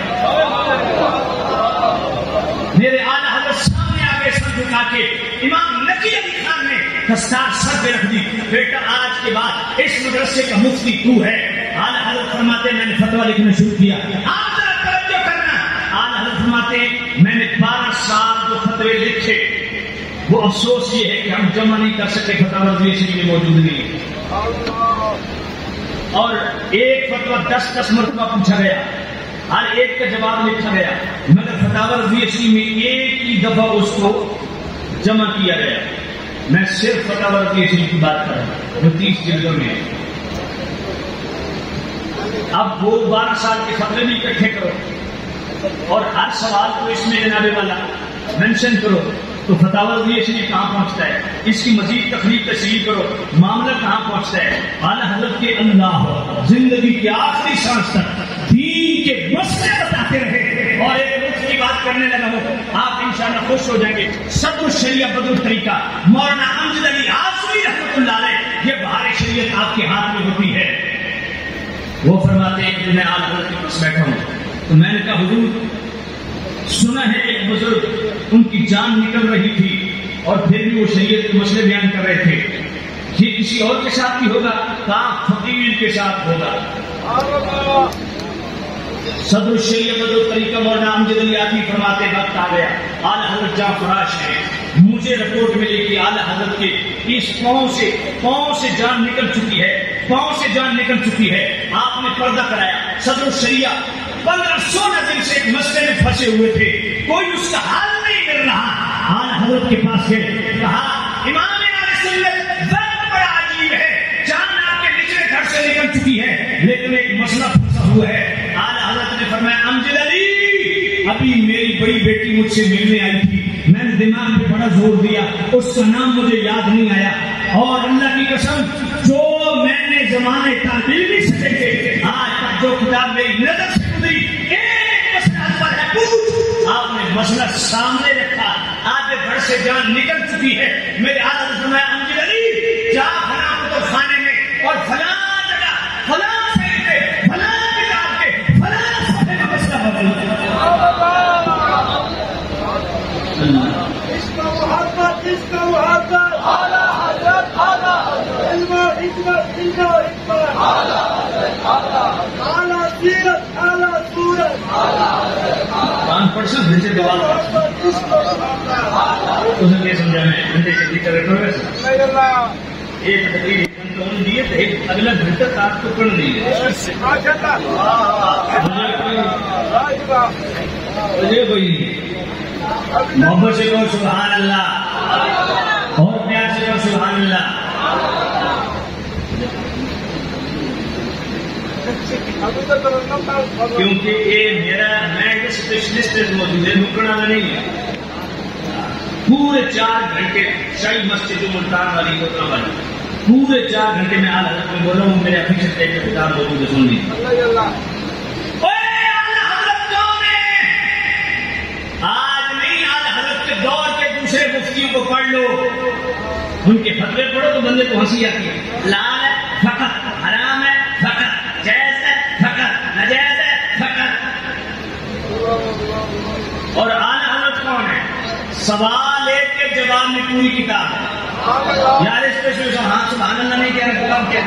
میرے اعلیٰ حضرت سامنے آگے سر جھکا کے امام نقی علی خان نے دستار سر پہ رکھ دی, بیٹا آج کے بعد اس مدرسے کا مفتی تو ہے. اعلیٰ حضرت فرماتے میں نے فتویٰ لکھنا شروع کیا. آپ ذرا توجہ کرنا, اعلیٰ حضرت فرماتے میں نے بارہ سال جو فتوے لکھے, وہ افسوس یہ ہے کہ ہم جمع نہیں کر سکتے, فتاوی رضویہ شریف میں موجود نہیں. اور ایک فتویٰ دس دس مرتبہ پوچھا گیا, ہر ایک کا جواب لکھا گیا, مگر فتاوی رضویہ شریف میں ایک ہی دفعہ اس کو جمع کیا گیا. میں صرف فتاوی رضویہ شریف کی بات کر رہا ہوں جو تیس جلدوں میں ہے. اب وہ بارہ سال کے فتوے بھی اکٹھے کرو, اور ہر سوال کو اس میں جناب والا مینشن کرو, تو فتاوی رضویہ شریف کہاں پہنچتا ہے, اس کی مزید تخریج تشریح کرو, معاملہ کہاں پہنچتا ہے. اعلیٰ حضرت کے اللہ زندگی کی آخری سانس تک دین کے مسئلے بتاتے رہے, اور ایک مفت کی بات کرنے لگا ہو, آپ انشاءاللہ خوش ہو جائیں گے. صدر الشریعہ بدر طریقہ مولانا امجد علی آزمی رحمۃ اللہ علیہ, یہ بہار شریعت آپ کے ہاتھ میں ہوتی ہے. وہ فرماتے ہیں کہ میں اعلیٰ حضرت کے پاس بیٹھا ہوں, تو میں نے کہا حضور سنا ہے ایک بزرگ ان کی جان نکل رہی تھی اور پھر بھی وہ شریعت کے مسئلے بیان کر رہے تھے. یہ کسی اور کے ساتھ بھی ہوگا, کہاں فقیر کے ساتھ ہوگا. صدر الشریعہ بدر طریقہ مولانا امجد علی آتی فرماتے وقت آ گیا, اعلیٰ حضرت جہاں فراش ہے, مجھے رپورٹ ملی کہ اعلیٰ حضرت کے اس پاؤں سے پاؤں سے جان نکل چکی ہے, پاؤں سے جان نکل چکی ہے. آپ نے پردہ کرایا. صدر الشریعہ پندرہ سولہ دن سے ایک مسئلے میں پھنسے ہوئے تھے, کوئی اس کا حل نہیں مل رہا. اعلیٰ حضرت کے پاس گئے, کہا امام اہل سنت وقت بڑا عجیب ہے, جان آپ کے نچلے گھر سے نکل چکی ہے لیکن ایک مسئلہ پھنسا ہوا ہے. اعلیٰ حضرت نے فرمایا امجد علی, ابھی میری بڑی بیٹی مجھ سے ملنے آئی تھی, میں نے دماغ پہ بڑا زور دیا, اس کا نام مجھے یاد نہیں آیا, اور اللہ کی قسم جو میں نے زمانے تعبیر نہیں سکے تھے, آج تک جو کتاب میری نظر سے گزری ایک مسئلہ پر ہے پوچھ. آپ نے مسئلہ سامنے رکھا, آگے بڑھ سے جان نکل چکی ہے. میرے اعلیٰ نے فرمایا امجد علی جا فلاں کتب خانے میں اور فلاں جگہ فلاں سائٹ پہ فلاں کتاب کے فلاں صفحے میں مسئلہ بدل. اس کا محبت اس کا محبت اعلیٰ حضرت اعلیٰ علم و حکمت علم و حکمت اعلیٰ سیرت اعلیٰ صورت پانچ پرسنٹ بھیجے جواب محبت اس کا محبت اسے یہ سمجھا میں گھنٹے کے بھیتر رکھو گا ایک تقریر گھنٹوں دیے تو ایک اگلا گھنٹہ آپ کو پڑھ لیجیے. مجھے کوئی محبت سے کہو سبحان اللہ, اور پیار سے کہو سبحان اللہ. کیونکہ یہ میرا میں اسپیشلسٹ موجود ہے, رکنا نہیں ہے. پورے چار گھنٹے شاہی مسجد جو ملتان والی کوترا والی پورے چار گھنٹے میں اعلیٰ حضرت میں بول رہا ہوں, میرے افیشل ٹائپ کا کتاب موجود ہے, سن لیجیے. آج نہیں, اعلیٰ حضرت کے دور کے دوسرے مفتیوں کو پڑھ لو, ان کے فتوے پڑھو تو بندے کو ہنسی آتی ہے. لال ہے فقط, حرام ہے فقط, جائز ہے فقط, ناجائز ہے فقط. اور اعلیٰ حضرت کون ہے؟ سوال ایک کے جواب میں پوری کتاب ہے. یار اسپیشل ہاں سبحان اللہ نہیں کہہ رہا, کیا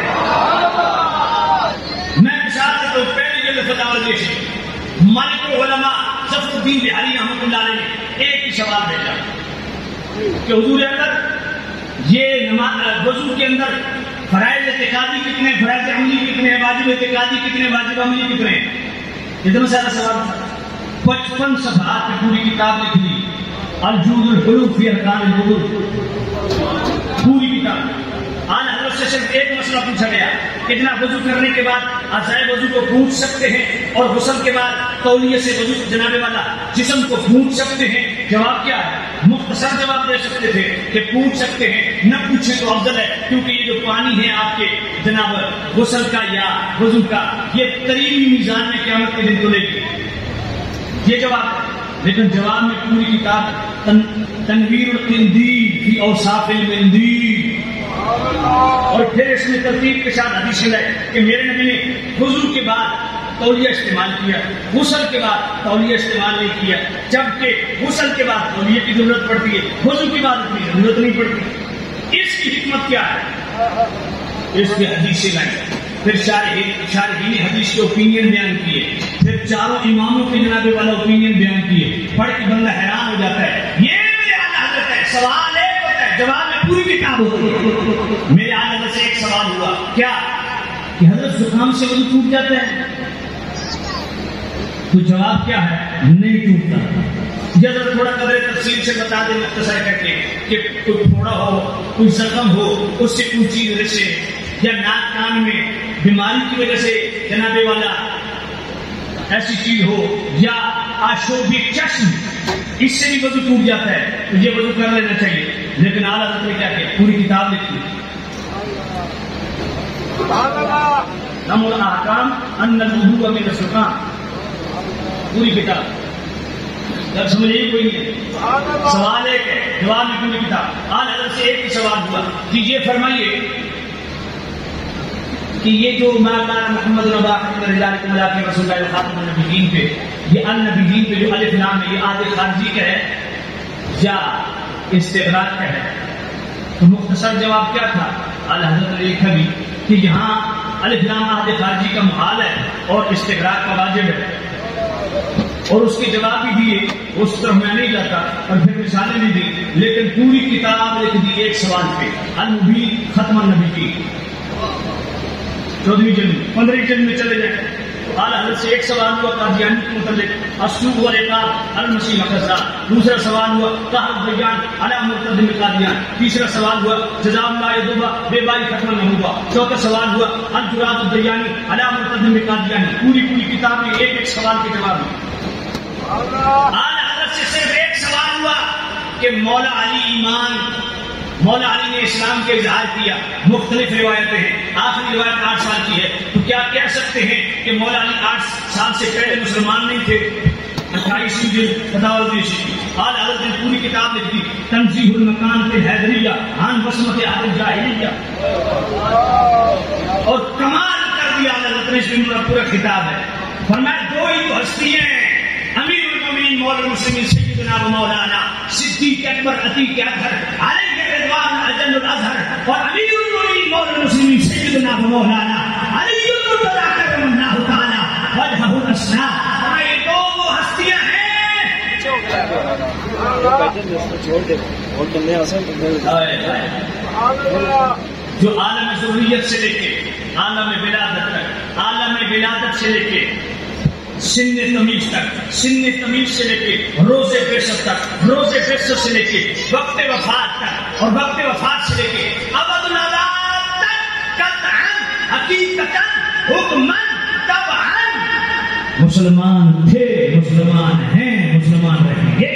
میں مثال دیتا ہوں. پہلی جلد فتاوی سے مالک العلماء ظفر الدین بہاری رحمۃ اللہ علیہ نے ایک ہی سوال بھیجا کہ حضور اکبر یہ نماز وضو کے اندر فرائض اعتقادی کتنے, فرائض عملی کتنے, واجب اعتقادی کتنے, واجب عملی کتنے. اتنا سارا سوال تھا. پچپن صفحات کی پوری کتاب لکھ دی, الجود الحلول فی ارکان الوضو, پوری کتاب. اعلیٰ حضرت سے صرف ایک مسئلہ پوچھا گیا, کتنا وضو کرنے کے بعد اعضائے وضو کو پوچھ سکتے ہیں, اور غسل کے بعد تولیے سے وضو جناب والا جسم کو پوچھ سکتے ہیں. جواب کیا ہے؟ مختصر جواب دے سکتے تھے کہ پوچھ سکتے ہیں, نہ پوچھیں تو افضل ہے, کیونکہ یہ جو پانی ہے آپ کے جناب غسل کا یا وضو کا, یہ ترین میزان میں قیامت کے دن تلے گی. یہ جواب ہے. لیکن جواب میں پوری کتاب تن, تنویر القندیل فی اوصاف المندیل, اور پھر اس میں ترتیب کے ساتھ حدیث ہے کہ میرے نبی نے وضو کے بعد تولیہ استعمال کیا, غسل کے بعد تولیہ استعمال نہیں کیا, جبکہ غسل کے بعد تولیہ کی ضرورت پڑتی ہے, وضو کے بعد اتنی ضرورت نہیں پڑتی. اس کی حکمت کیا ہے؟ اس کی حدیث لائی, پھر شارحین حدیث کے اوپینین بیان کیے, پھر چاروں اماموں کے جناب والا اوپینین بیان کیے. پڑھ کے بندہ حیران ہو جاتا ہے. یہ میرے اعلیٰ حضرت ہے, سوال ایک ہوتا ہے, جواب میں پوری کتاب ہوتی ہے. میرے اعلیٰ حضرت سے ایک سوال ہوا, کیا کہ حضرت زکام سے وضو ٹوٹ جاتا ہے؟ تو جواب کیا ہے؟ نہیں ٹوٹتا. یہ ذرا تھوڑا قدر تفصیل سے بتا دیں مختصر کر کے کہ کوئی پھوڑا ہو, کوئی زخم ہو, اس سے کوئی چیز وجہ سے, یا ناک کان میں بیماری کی وجہ سے جناب والا ایسی چیز ہو, یا آشوب چشم, اس سے بھی وضو ٹوٹ جاتا ہے, تو یہ وضو کر لینا چاہیے. لیکن اعلیٰ حضرت نے کیا کیا؟ پوری کتاب لکھی, نم الاحکام ان الوضوء من السلطان, پوری کتاب. جب سمجھے کوئی نہیں, سوال ایک ہے, جواب میں پوری کتاب. اعلیٰ حضرت سے ایک ہی سوال ہوا کہ یہ فرمائیے کہ یہ جو ما کان محمد رضا رضالک ملاک رسول اللہ خاتم النبیین پہ یہ النبیین پہ جو الف لام ہے یہ عہد خارجی کا ہے یا استغراق کا ہے؟ تو مختصر جواب کیا تھا؟ اعلی حضرت نے لکھا بھی کہ یہاں الف لام عہد خارجی کا محال ہے اور استغراق کا واجب ہے، اور اس کے جواب بھی دیے، اس طرح میں نہیں جاتا اور پھر مثالیں بھی دی، لیکن پوری کتاب لکھ دی ایک سوال پہ، المبین ختم النبی کی چودہویں جلد پندرہویں جلد میں چلے جائیں تو اعلی حضرت سے ایک سوال ہوا قادیانی کے متعلق السوق والعقاب المسیح القذاب، دوسرا سوال ہوا طاہر بیان علی مرتد قادیان، تیسرا سوال ہوا جزا اللہ یذوبہ بے بائی ختم النبوہ، چوتھا سوال ہوا الجرات الدیانی علی مرتد قادیانی، پوری پوری کتاب میں ایک ایک سوال کے جواب ہیں۔ اعلی حضرت سے صرف ایک سوال ہوا کہ مولا علی ایمان، مولا علی نے اسلام کا اظہار کیا، مختلف روایتیں ہیں، آخری روایت آٹھ سال کی ہے، تو کیا کہہ سکتے ہیں کہ مولا علی آٹھ سال سے پہلے مسلمان نہیں تھے؟ اٹھائیسویں جلد فتاوی الدیشی کی اعلی حضرت نے پوری کتاب لکھ دی تنزیہ المکان فی الحیدریہ عن بصمت اہل الجاہلیہ، اور کمال کر دیا اعلی حضرت نے، اس میں پورا خطاب ہے، فرمایا دو ہی تو ہستی ہیں، امیر المومنین مولا المسلمین سیدنا و مولانا صدیق اکبر عتیق اکبر علیہ رضوان اجل الازہر، اور امیر المومنین مولا المسلمین سیدنا و مولانا علی المرتضی کرم اللہ تعالی وجہہ الاسنا، اور یہ دو وہ ہستیاں ہیں جو عالم ضروریت سے لے کے عالم ولادت تک، عالم ولادت سے لے کے سن تمیز تک، سن تمیز سے لے کے روز بعثت تک، روز بعثت سے لے کے وقت وفات تک، اور وقت وفات سے لے کے ابد الاباد تک، قطعاً حقیقتاً حکماً طبعاً مسلمان تھے، مسلمان ہیں، مسلمان رہیں گے۔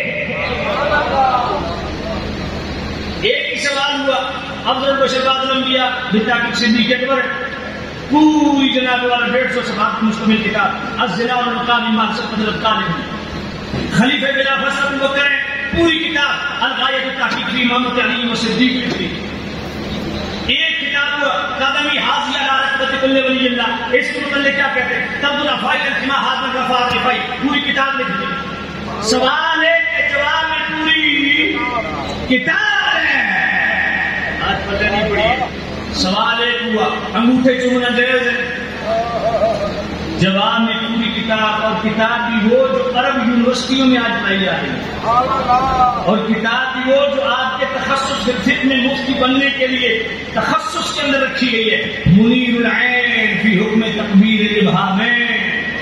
ایک ہی سوال ہوا افضل البشر بعد الانبیاء بالتحقیق صدیق اکبر، پوری جناب والا ڈیڑھ سو صفحات مشتمل کتاب الزنا والمقام ما سقط الطالب، خلیفہ بلا فصل ابو بکر، پوری کتاب الغایۃ التحقیق فی امامۃ علی و صدیق لکھی۔ ایک کتاب ہوا قدمی حاضیہ علی رتبۃ کل ولی اللہ، اس کے متعلق کیا کہتے ہیں؟ تبد الافائی الجماع حاضر رفاع رفائی، پوری کتاب لکھ دی، سوال ہے کہ جواب میں پوری کتاب ہے، آج پتہ نہیں پڑی۔ سوال ایک ہوا انگوٹھے چومنا جائز ہے، جواب میں پوری کتاب، اور کتاب بھی وہ جو عرب یونیورسٹیوں میں آج پڑھائی جا رہی ہے، اور کتاب بھی وہ جو آج کے تخصص کے فقہ میں مفتی بننے کے لیے تخصص کے اندر رکھی گئی ہے، منیر العین فی حکم تکبیر الابہامین،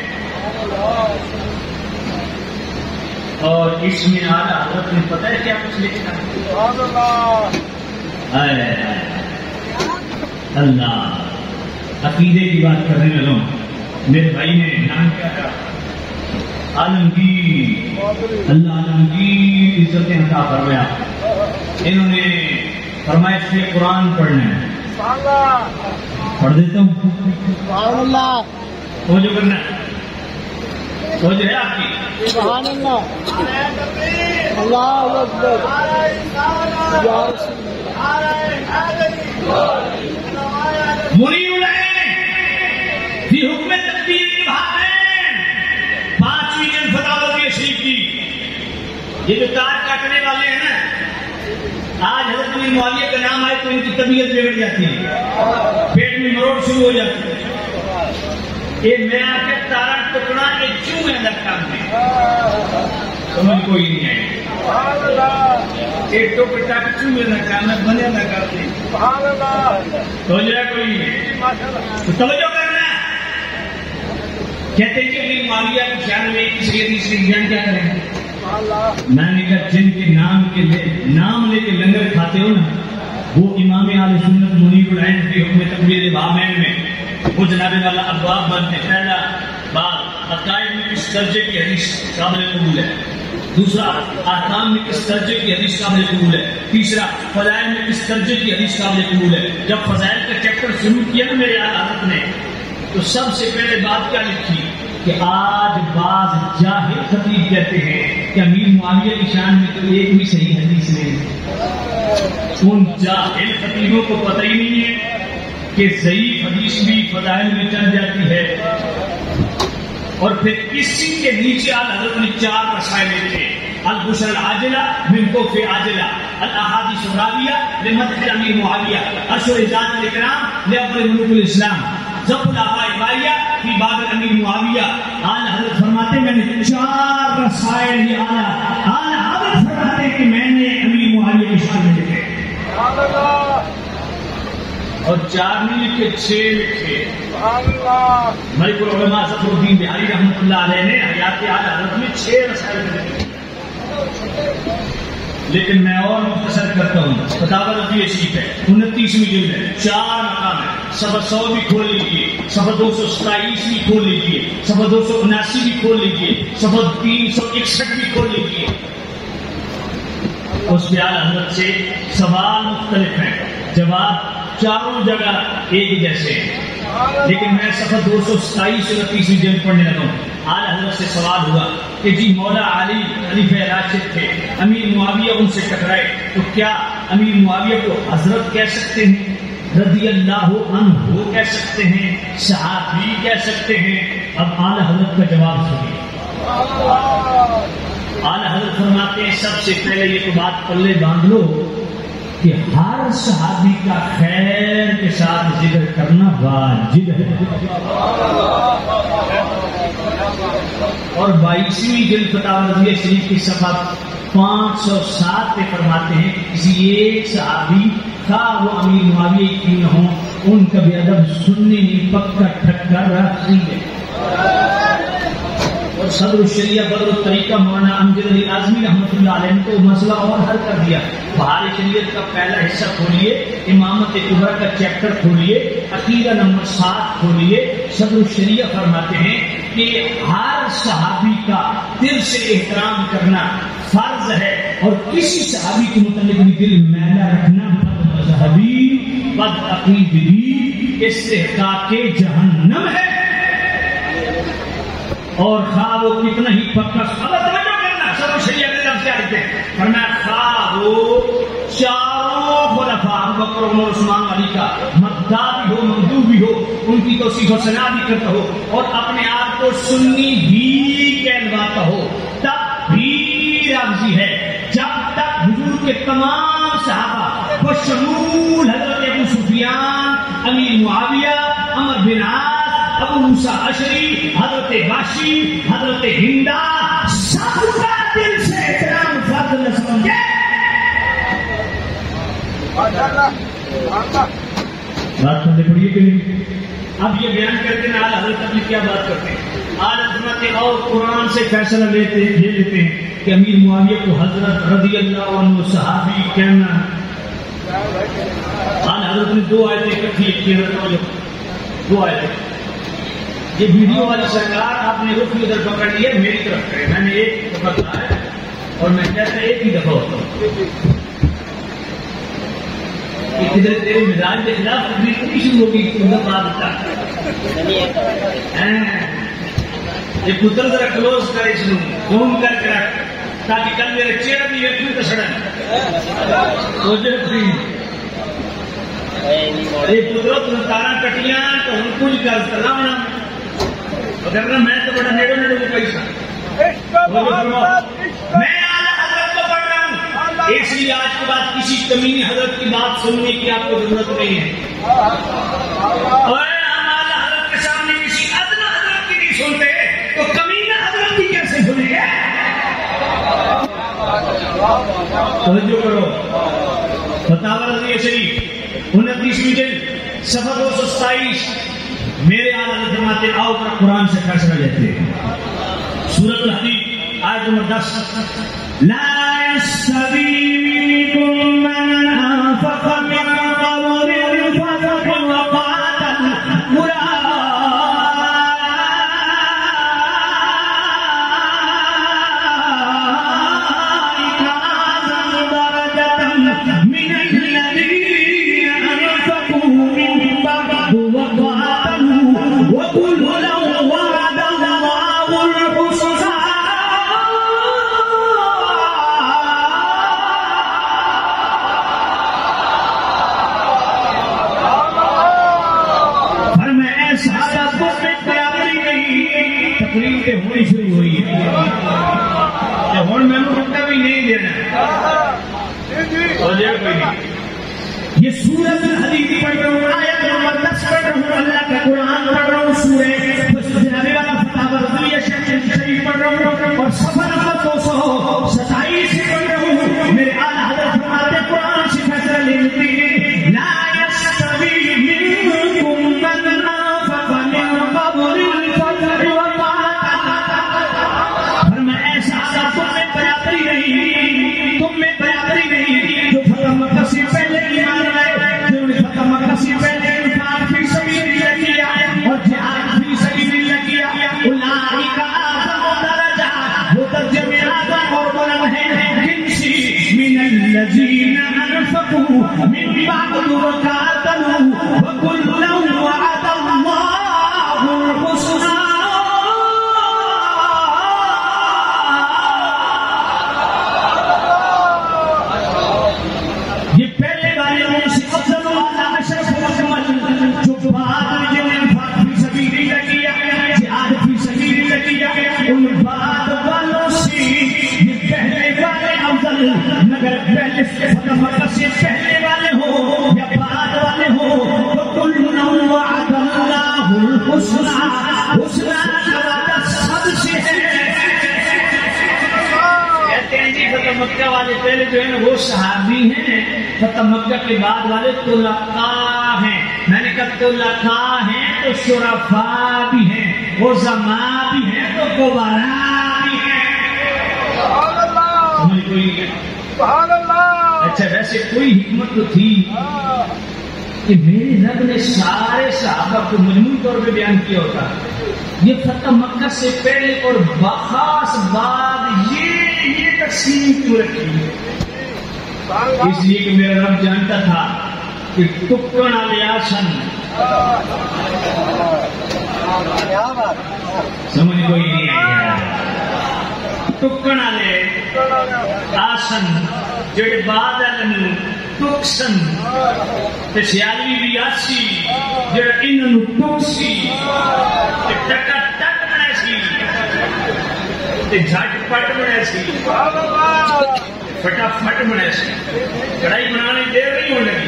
اور اس میں اعلیٰ حضرت نے پتہ ہے کیا کچھ لکھا ہے؟ اللہ عقیدے کی بات کرنے لگا ہوں، میرے بھائی نے نام کیا تھا؟ عالمگیر، اللہ عالمگیر عزتیں عطا فرمایا، انہوں نے فرمایا اس لیے قرآن پڑھنا ہے، پڑھ دیتا ہوں، وہ جو کرنا ہے وہ جو ہے آپ کی سبحان اللہ، اللہ اکبر، منیر العین فی حکم تکبیر الابہامین، پانچویں جلد فتاوی شریف کی۔ یہ جو تار کاٹنے والے ہیں نا، آج حضرت میں معاویہ کا نام آئے تو ان کی طبیعت بگڑ جاتی ہے، پیٹ میں مروڑ شروع ہو جاتی ہے، یہ میں آ کے تارا ٹکڑا ایک چوں ہے لگتا ہے، سمجھ کوئی نہیں ہے، ایک ٹوکر ٹاک چوں میں لگتا ہے، بنے نہ کرتے سمجھ رہا کوئی نہیں، تو توجہ کرنا، کہتے ہیں کہ ابھی معاویہ کی خیال میں کسی حدیث کے بیان کیا کریں گے؟ میں نے کہا جن کے نام کے نام لے کے لنگر کھاتے ہو نا، وہ امام اہل سنت منیر العین فی حکم تکبیر الابہامین میں وہ جناب والا ابواب بنتے، پہلا باب عقائد میں کس درجے کی حدیث قابل قبول ہے، دوسرا احکام میں کس درجے کی حدیث قابل قبول ہے، تیسرا فضائل میں کس درجے کی حدیث قابل قبول ہے۔ جب فضائل کا چیپٹر شروع کیا نا میرے حضرت نے، تو سب سے پہلے بات کیا لکھی کہ آج بعض جاہل خطیب کہتے ہیں کہ امیر معاویہ کی شان میں تو ایک بھی صحیح حدیث نہیں، ان جاہل خطیبوں کو پتہ ہی نہیں ہے کہ ضعیف حدیث بھی فضائل میں چل جاتی ہے. اور پھر اسی کے نیچے اعلیٰ حضرت نے چار رسائل لکھے: البشر العاجلہ من خوف عاجلہ، الاحادیث الراویہ لمدح امیر معاویہ، اشر اعزاز الاکرام لافضل ملوک الاسلام، ضبط الآباء الباریہ فی باب امیر معاویہ. اعلیٰ حضرت فرماتے میں نے چار رسائل یہ اعلیٰ اعلیٰ حضرت فرماتے کہ میں نے امیر معاویہ کی شان میں لکھے. اور چار نہیں لکھے، چھ لکھے. ملک العلماء ظفر الدین بہاری رحمۃ اللہ علیہ نے حیات اعلیٰ حضرت میں چھ رسائل لکھے. لیکن میں اور مختصر کرتا ہوں. فتاوی رضویہ شریف ہے، انتیسویں جلد ہے، چار مقام ہے. صفحہ سو بھی کھول لیجیے، صفحہ دو سو ستائیس بھی کھول لیجیے، صفحہ دو سو اناسی بھی کھول لیجیے، صفحہ تین سو اکسٹھ بھی کھول لیجیے. اس پہ اعلیٰ حضرت سے سوال مختلف ہیں، جواب چاروں جگہ ایک جیسے ہیں. لیکن میں صفحہ دو سو ستائیس اور تیسری جلد پڑھنے لگا ہوں. اعلیٰ حضرت سے سوال ہوا کہ جی مولا علی خلیفہ راشد تھے، امیر معاویہ ان سے ٹکرائے، تو کیا امیر معاویہ کو حضرت کہہ سکتے ہیں، رضی اللہ عنہ کہہ سکتے ہیں، صحابی کہہ سکتے ہیں؟ اب اعلیٰ حضرت کا جواب سنیے. اعلیٰ حضرت فرماتے ہیں سب سے پہلے یہ تو بات پلے باندھ لو کہ ہر صحابی کا خیر کے ساتھ ذکر کرنا واجب ہے. اور بائیسویں جلد فتاوی رضویہ شریف کی صفحہ پانچ سو سات پہ فرماتے ہیں کہ کسی ایک صحابی کا وہ امیر معاویہ کیوں نہ ہوں، ان کا بھی ادب سننے میں پکا ٹھکا رکھتی ہے. اور صدر الشریعہ بدر الطریقہ مولانا امجد علی اعظمی رحمۃ اللہ علیہ نے تو مسئلہ اور حل کر دیا. بہار شریعت کا پہلا حصہ کھولیے، امامت کبریٰ کا چیپٹر کھولیے، عقیدہ نمبر سات کھولیے. صدر الشریعہ فرماتے ہیں کہ ہر صحابی کا دل سے احترام کرنا فرض ہے، اور کسی صحابی کے متعلق بھی دل میلا رکھنا بد مذہبی، بد عقیدگی، استحقاق جہنم ہے. اور خواہ وہ کتنا ہی پکا توجہ کرنا، سب شریعت کے لفظ کیا لکھتے ہیں، فرمایا خواہ وہ چاروں خلفاء ابوبکر عمر عثمان علی کا مداح بھی ہو، ممدوح بھی ہو، ان کی توصیف و ثنا بھی کرتا ہو، اور اپنے آپ کو سنی بھی کہلواتا ہو، تب بھی راضی ہے جب تک حضور کے تمام صحابہ بشمول حضرت ابو سفیان، امیر معاویہ، عمر بن عاص، ابو موسیٰ اشعری، حضرت واشی، حضرت ہندا، سب کا دل سے احترام فرض نہ سمجھے. بات کرنے پڑی کہ نہیں؟ اب یہ بیان کرتے ہیں اعلیٰ حضرت اپنی کیا بات کرتے ہیں. اعلیٰ حضرت اور قرآن سے فیصلہ لیتے یہ لیتے ہیں کہ امیر معاویہ کو حضرت رضی اللہ عنہ صحابی کہنا. اعلیٰ حضرت نے دو آیتیں اکٹھی لکھی ہیں، دو آیتیں. یہ ویڈیو والی سرکار آپ نے رخ ادھر پکڑ لیا، میری طرف کرے. میں نے ایک دفعہ کہا ہے اور میں کہتا ایک ہی دفعہ ہوتا ہوں. ادھر تیرے مزاج کے خلاف تقریر نہیں شروع ہوگی، ادھر بات کا یہ پتر ذرا کلوز کر، اس میں زوم کر کے رکھ تاکہ کل میرے چہرے بھی ایک تو سڑک یہ قدرت تارا کٹیاں تو ہم کچھ کر سکتا بنا اگر میں تو بڑا نیڑے نیڑے کو پیسہ میں اعلیٰ حضرت کو پڑھ رہا ہوں، اس لیے آج کے بعد کسی کمینی حضرت کی بات سننے کی آپ کو ضرورت نہیں ہے. اور ہم اعلیٰ حضرت کے سامنے کسی ادنا حضرت کی نہیں سنتے تو کمینہ حضرت کی کیسے سنیں گے؟ توجہ کرو. فتاوی رضویہ شریف انتیسویں جلد صفحہ دو سو ستائیس. میرے اعلیٰ حضرت فرماتے آؤ پر قرآن سے فیصلہ لیتے ہیں. سورۃ الحدید آیت نمبر دس. لا يستوي منكم من انفق من قبل الفتح وقاتل أولئك أعظم درجة من الذين أنفقوا من بعد وقاتلوا وكلا وعد الله الحسنى اور یہ کوئی نہیں، یہ سورۃ الحدید پڑھ رہا ہوں، آیت نمبر دس پڑھ رہا ہوں، اللہ کا قرآن پڑھ رہا ہوں، سورہ جناب والا فتح ورزیہ شریف پڑھ رہا ہوں، اور صفحہ نمبر دو سو ستائیس سے پڑھ رہا ہوں۔ میرے اعلیٰ حضرت فرماتے ہیں قرآن سے فیصلہ لیتے ہیں، لا يستوي منكم من انفق من قبل الفتح وقاتل، فرمایا ایسا تم میں برابری نہیں، تم میں برابری نہیں، جو فتح مکہ سے پہلے ایمان لائے، جنہوں نے فتح مکہ سے پہلے انفاق فی سبیل اللہ کیا اور جہاد فی سبیل اللہ کیا، اولئک اعظم درجہ، وہ درجے میں اعظم اور بلند ہیں، جنسی من الذین انفقوا من بعد وقاتلوا وكلا وعد الله الحسنى۔ یہ پہلے والے ان سے افضل والا اشرف واکمل، جو بعد میں جن نے انفاق فی سبیل اللہ کیا، جہاد فی سبیل اللہ کیا، ان بعد والوں سے یہ پہلے والے افضل، مگر پہلے فتح مکہ سے پہلے والے ہو یا بعد والے ہو، وَكُلًّا وَعَدَ اللَّهُ الْحُسْنَى، حسنہ کا وعدہ سب سے ہے۔ کہتے ہیں جی فتح مکہ والے پہلے جو ہے نا وہ صحابی ہیں، فتح مکہ کے بعد والے طلقاء ہیں، میں نے کہا طلقاء ہیں تو شرفاء بھی ہیں، عظماء بھی ہیں تو کبراء بھی ہیں۔ سمجھ کوئی نہیں ہے؟ اچھا ویسے کوئی حکمت تو تھی کہ میرے رب نے سارے صحابہ کو مجموعی طور پہ بیان کیا ہوتا، یہ فتح مکہ سے پہلے اور بخاص بعد یہ یہ تقسیم کیوں رکھی ہے؟ اس لیے کہ میرا رب جانتا تھا کہ ٹکڑا لیا سن، سمجھ کوئی نہیں آیا، ٹکڑا لے آسن جڑے بعد علم ٹکسن تے سیالوی بھی آسی جڑے انہوں ٹکسی تے ٹکا ٹک بنے سی تے جھٹ پٹ بنے سی فٹا فٹ بنے سی، کڑھائی بنانے دیر نہیں ہونے لگی،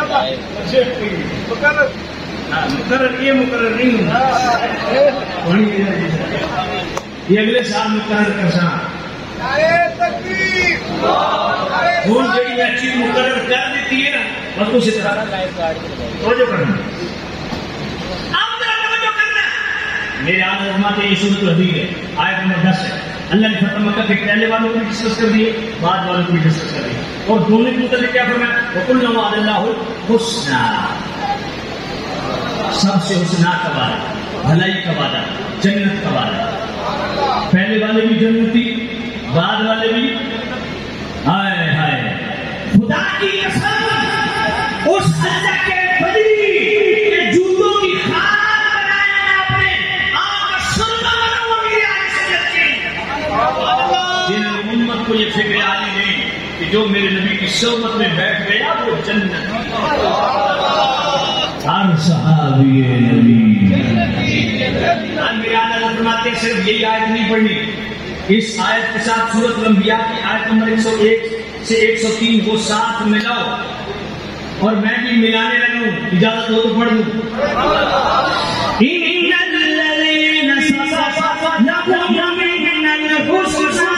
مقرر یہ مقرر نہیں ہونا، یہ اگلے سال مقرر کر سا ہوں جی میں چیز مقرر کر دیتی ہے نا اور تو سے توجہ کرنا، میرے آج رحمات یہ سورۃ الحدید ہے، آیت نمبر دس ہے۔ اللہ نے فتح مکہ کے پہلے والوں کو بھی ڈسکس کر دیے، بعد والوں کو بھی ڈسکس کر دیے، اور دونوں کے متعلق کیا فرمایا؟ وَكُلًّا وَعَدَ اللَّهُ الْحُسْنَى، سب سے حسنہ کا وعدہ، بھلائی کا وعدہ، جنت کا وعدہ۔ پہلے والے بھی جنتی، بعد والے بھی، ہائے ہائے خدا کی قسم، اس اللہ کے بلی کے جوتوں کی خار بنایا آپ نے، آپ کا سننا بنا وہ میری آنے سے جلتی، جن امت کو یہ فکر آنی نہیں کہ جو میرے نبی کی صحبت میں بیٹھ گیا وہ جنت، ہر صحابی نبی۔ میرے آدھا فرماتے ہیں صرف یہی آیت نہیں پڑھنی، اس آیت کے ساتھ سورۃ الانبیاء کی آیت نمبر ایک سو ایک سے ایک سو تین وہ ساتھ ملاؤ، اور میں بھی ملانے لگا ہوں، اجازت ہو تو پڑھ دوں۔ إِنَّ الَّذِينَ سَبَقَتْ لَهُم مِّنَ الْحُسْنَى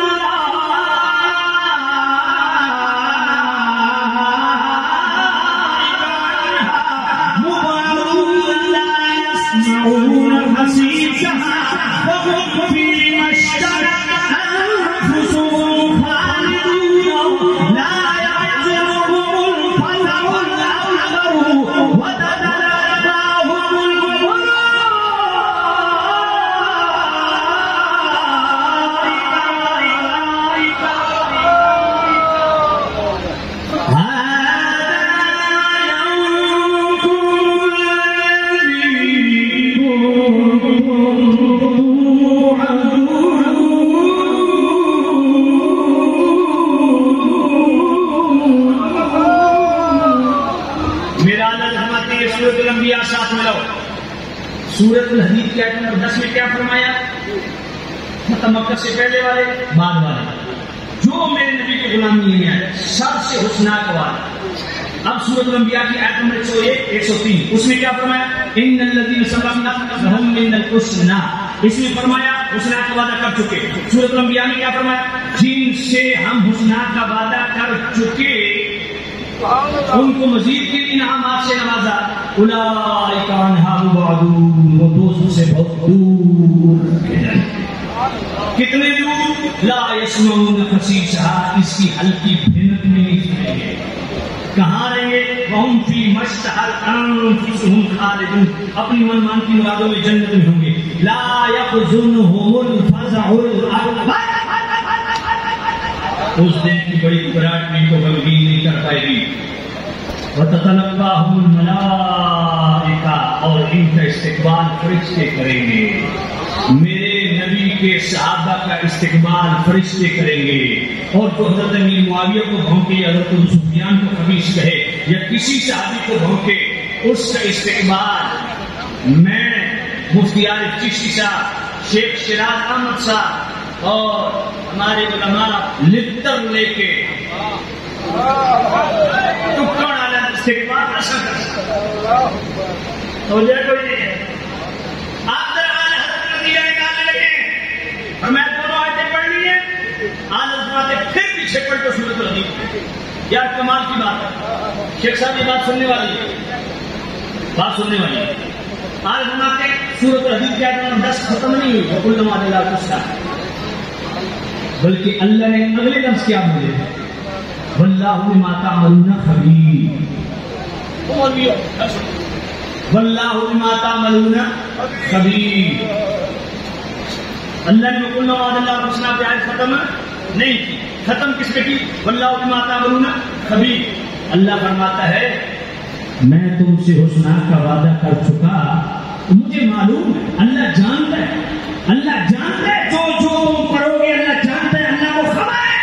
سورۃ الحدید کی آیت نمبر دس میں کیا فرمایا؟ فتح مکہ سے پہلے والے بعد والے، جو جو میرے نبی کی غلامی میں آئے سب سے حسنا کا وعدہ. اب سورۃ الانبیاء کی آیت نمبر ایک سو ایک ایک سو تین اس میں کیا فرمایا؟ ان الذین سبقنا لهم من الحسنى. اس میں فرمایا حسنا کا وعدہ کر چکے. سورۃ الانبیاء میں کیا فرمایا؟ جن سے ہم حسنا کا وعدہ کر چکے ان کو مزید کے انعامات سے نوازا. اولئک عنہا مبعدون. وہ دوزخ سے بہت دور رکھے جائیں. کتنے دور؟ لا یسمعون حسیسها. اس کی ہلکی بھنک میں نہیں سنیں گے. کہاں رہیں گے؟ وَهُمْ فِي مَا اشْتَهَتْ أَنفُسُهُمْ خَالِدُونَ. اپنی منمانتی مرادوں میں جنت میں ہوں گے. لا يَحْزُنُهُمُ الْفَزَعُ الْأَكْبَرُ. اس دن کی بڑی گھبراہٹ ان کو غمگین نہیں کر پائے گی. وَتَتَلَقَّاهُمُ الْمَلَائِكَةُ. اور ان کا استقبال فرشتے کریں گے. میرے نبی کے صحابہ کا استقبال فرشتے کریں گے. اور جو حضرت امیر معاویہ کو بھونکے یا حضرت ابو سفیان کو خبیث کہے یا کسی صحابی کو بھونکے اس کا استقبال میں مفتی عارف چشتی صاحب، شیخ شیراز احمد صاحب اور ہمارے علماء لتر لے کے ٹکڑ والا استقبال ایسا کر سکتا تو کوئی نہیں ہے. آپ اور میں دونوں آیتیں پڑھ لی ہیں. آج فرماتے پھر پیچھے پڑھ کے سورۃ الحدید. یار کمال کی بات ہے. شیخ صاحب یہ بات سننے والی ہے، بات سننے والی ہے. آج فرماتے سورۃ الحدید کی آیت نمبر دس ختم نہیں ہوئی وَكُلَّ وَعْدَ اللَّهُ حُسْنًا، بلکہ اللہ نے اگلے لفظ کیا بولے؟ وَاللَّهُ بِمَا تَعْمَلُونَ خَبِيرٌ. وَاللَّهُ بِمَا تَعْمَلُونَ خَبِيرٌ. اللہ نے وَقُلْنَا وَعْدَ اللَّهُ الْحُسْنَى پہ آیت ختم نہیں کی. ختم کس پہ کی؟ وَاللَّهُ بِمَا تَعْمَلُونَ خَبِيرٌ. اللہ فرماتا ہے میں تم سے حسنا کا وعدہ کر چکا، مجھے معلوم ہے. اللہ جانتا ہے، اللہ جانتا ہے جو جو تم کرو گے اللہ جانتا ہے، اللہ کو خبر ہے.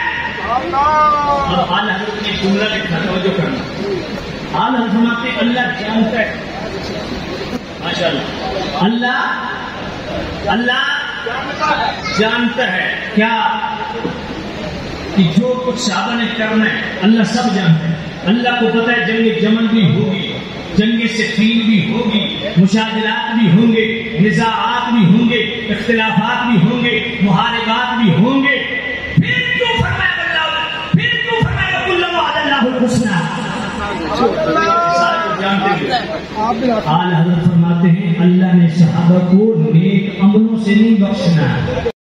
اب اعلیٰ حضرت نے جملہ لکھا، توجہ کرنا. اعلیٰ حضرت فرماتے ہیں اللہ جانتا ہے. ماشاء اللہ. اللہ اللہ جانتا ہے کیا کہ جو کچھ صحابہ نے کرنا ہے اللہ سب جانتا ہے. اللہ کو پتہ ہے جنگ جمل بھی ہوگی، جنگ صفین بھی ہوگی، مشاجرات بھی ہوں گے، نزاعات بھی ہوں گے، اختلافات بھی ہوں گے، محاربات بھی ہوں گے. پھر کیوں فرمایا اللہ، پھر کیوں فرمایا وَكُلَّ وَعْدَ اللَّهُ الْحُسْنَى. حضرت فرماتے ہیں اللہ نے صحابہ کو نیک عملوں سے نہیں بخشنا.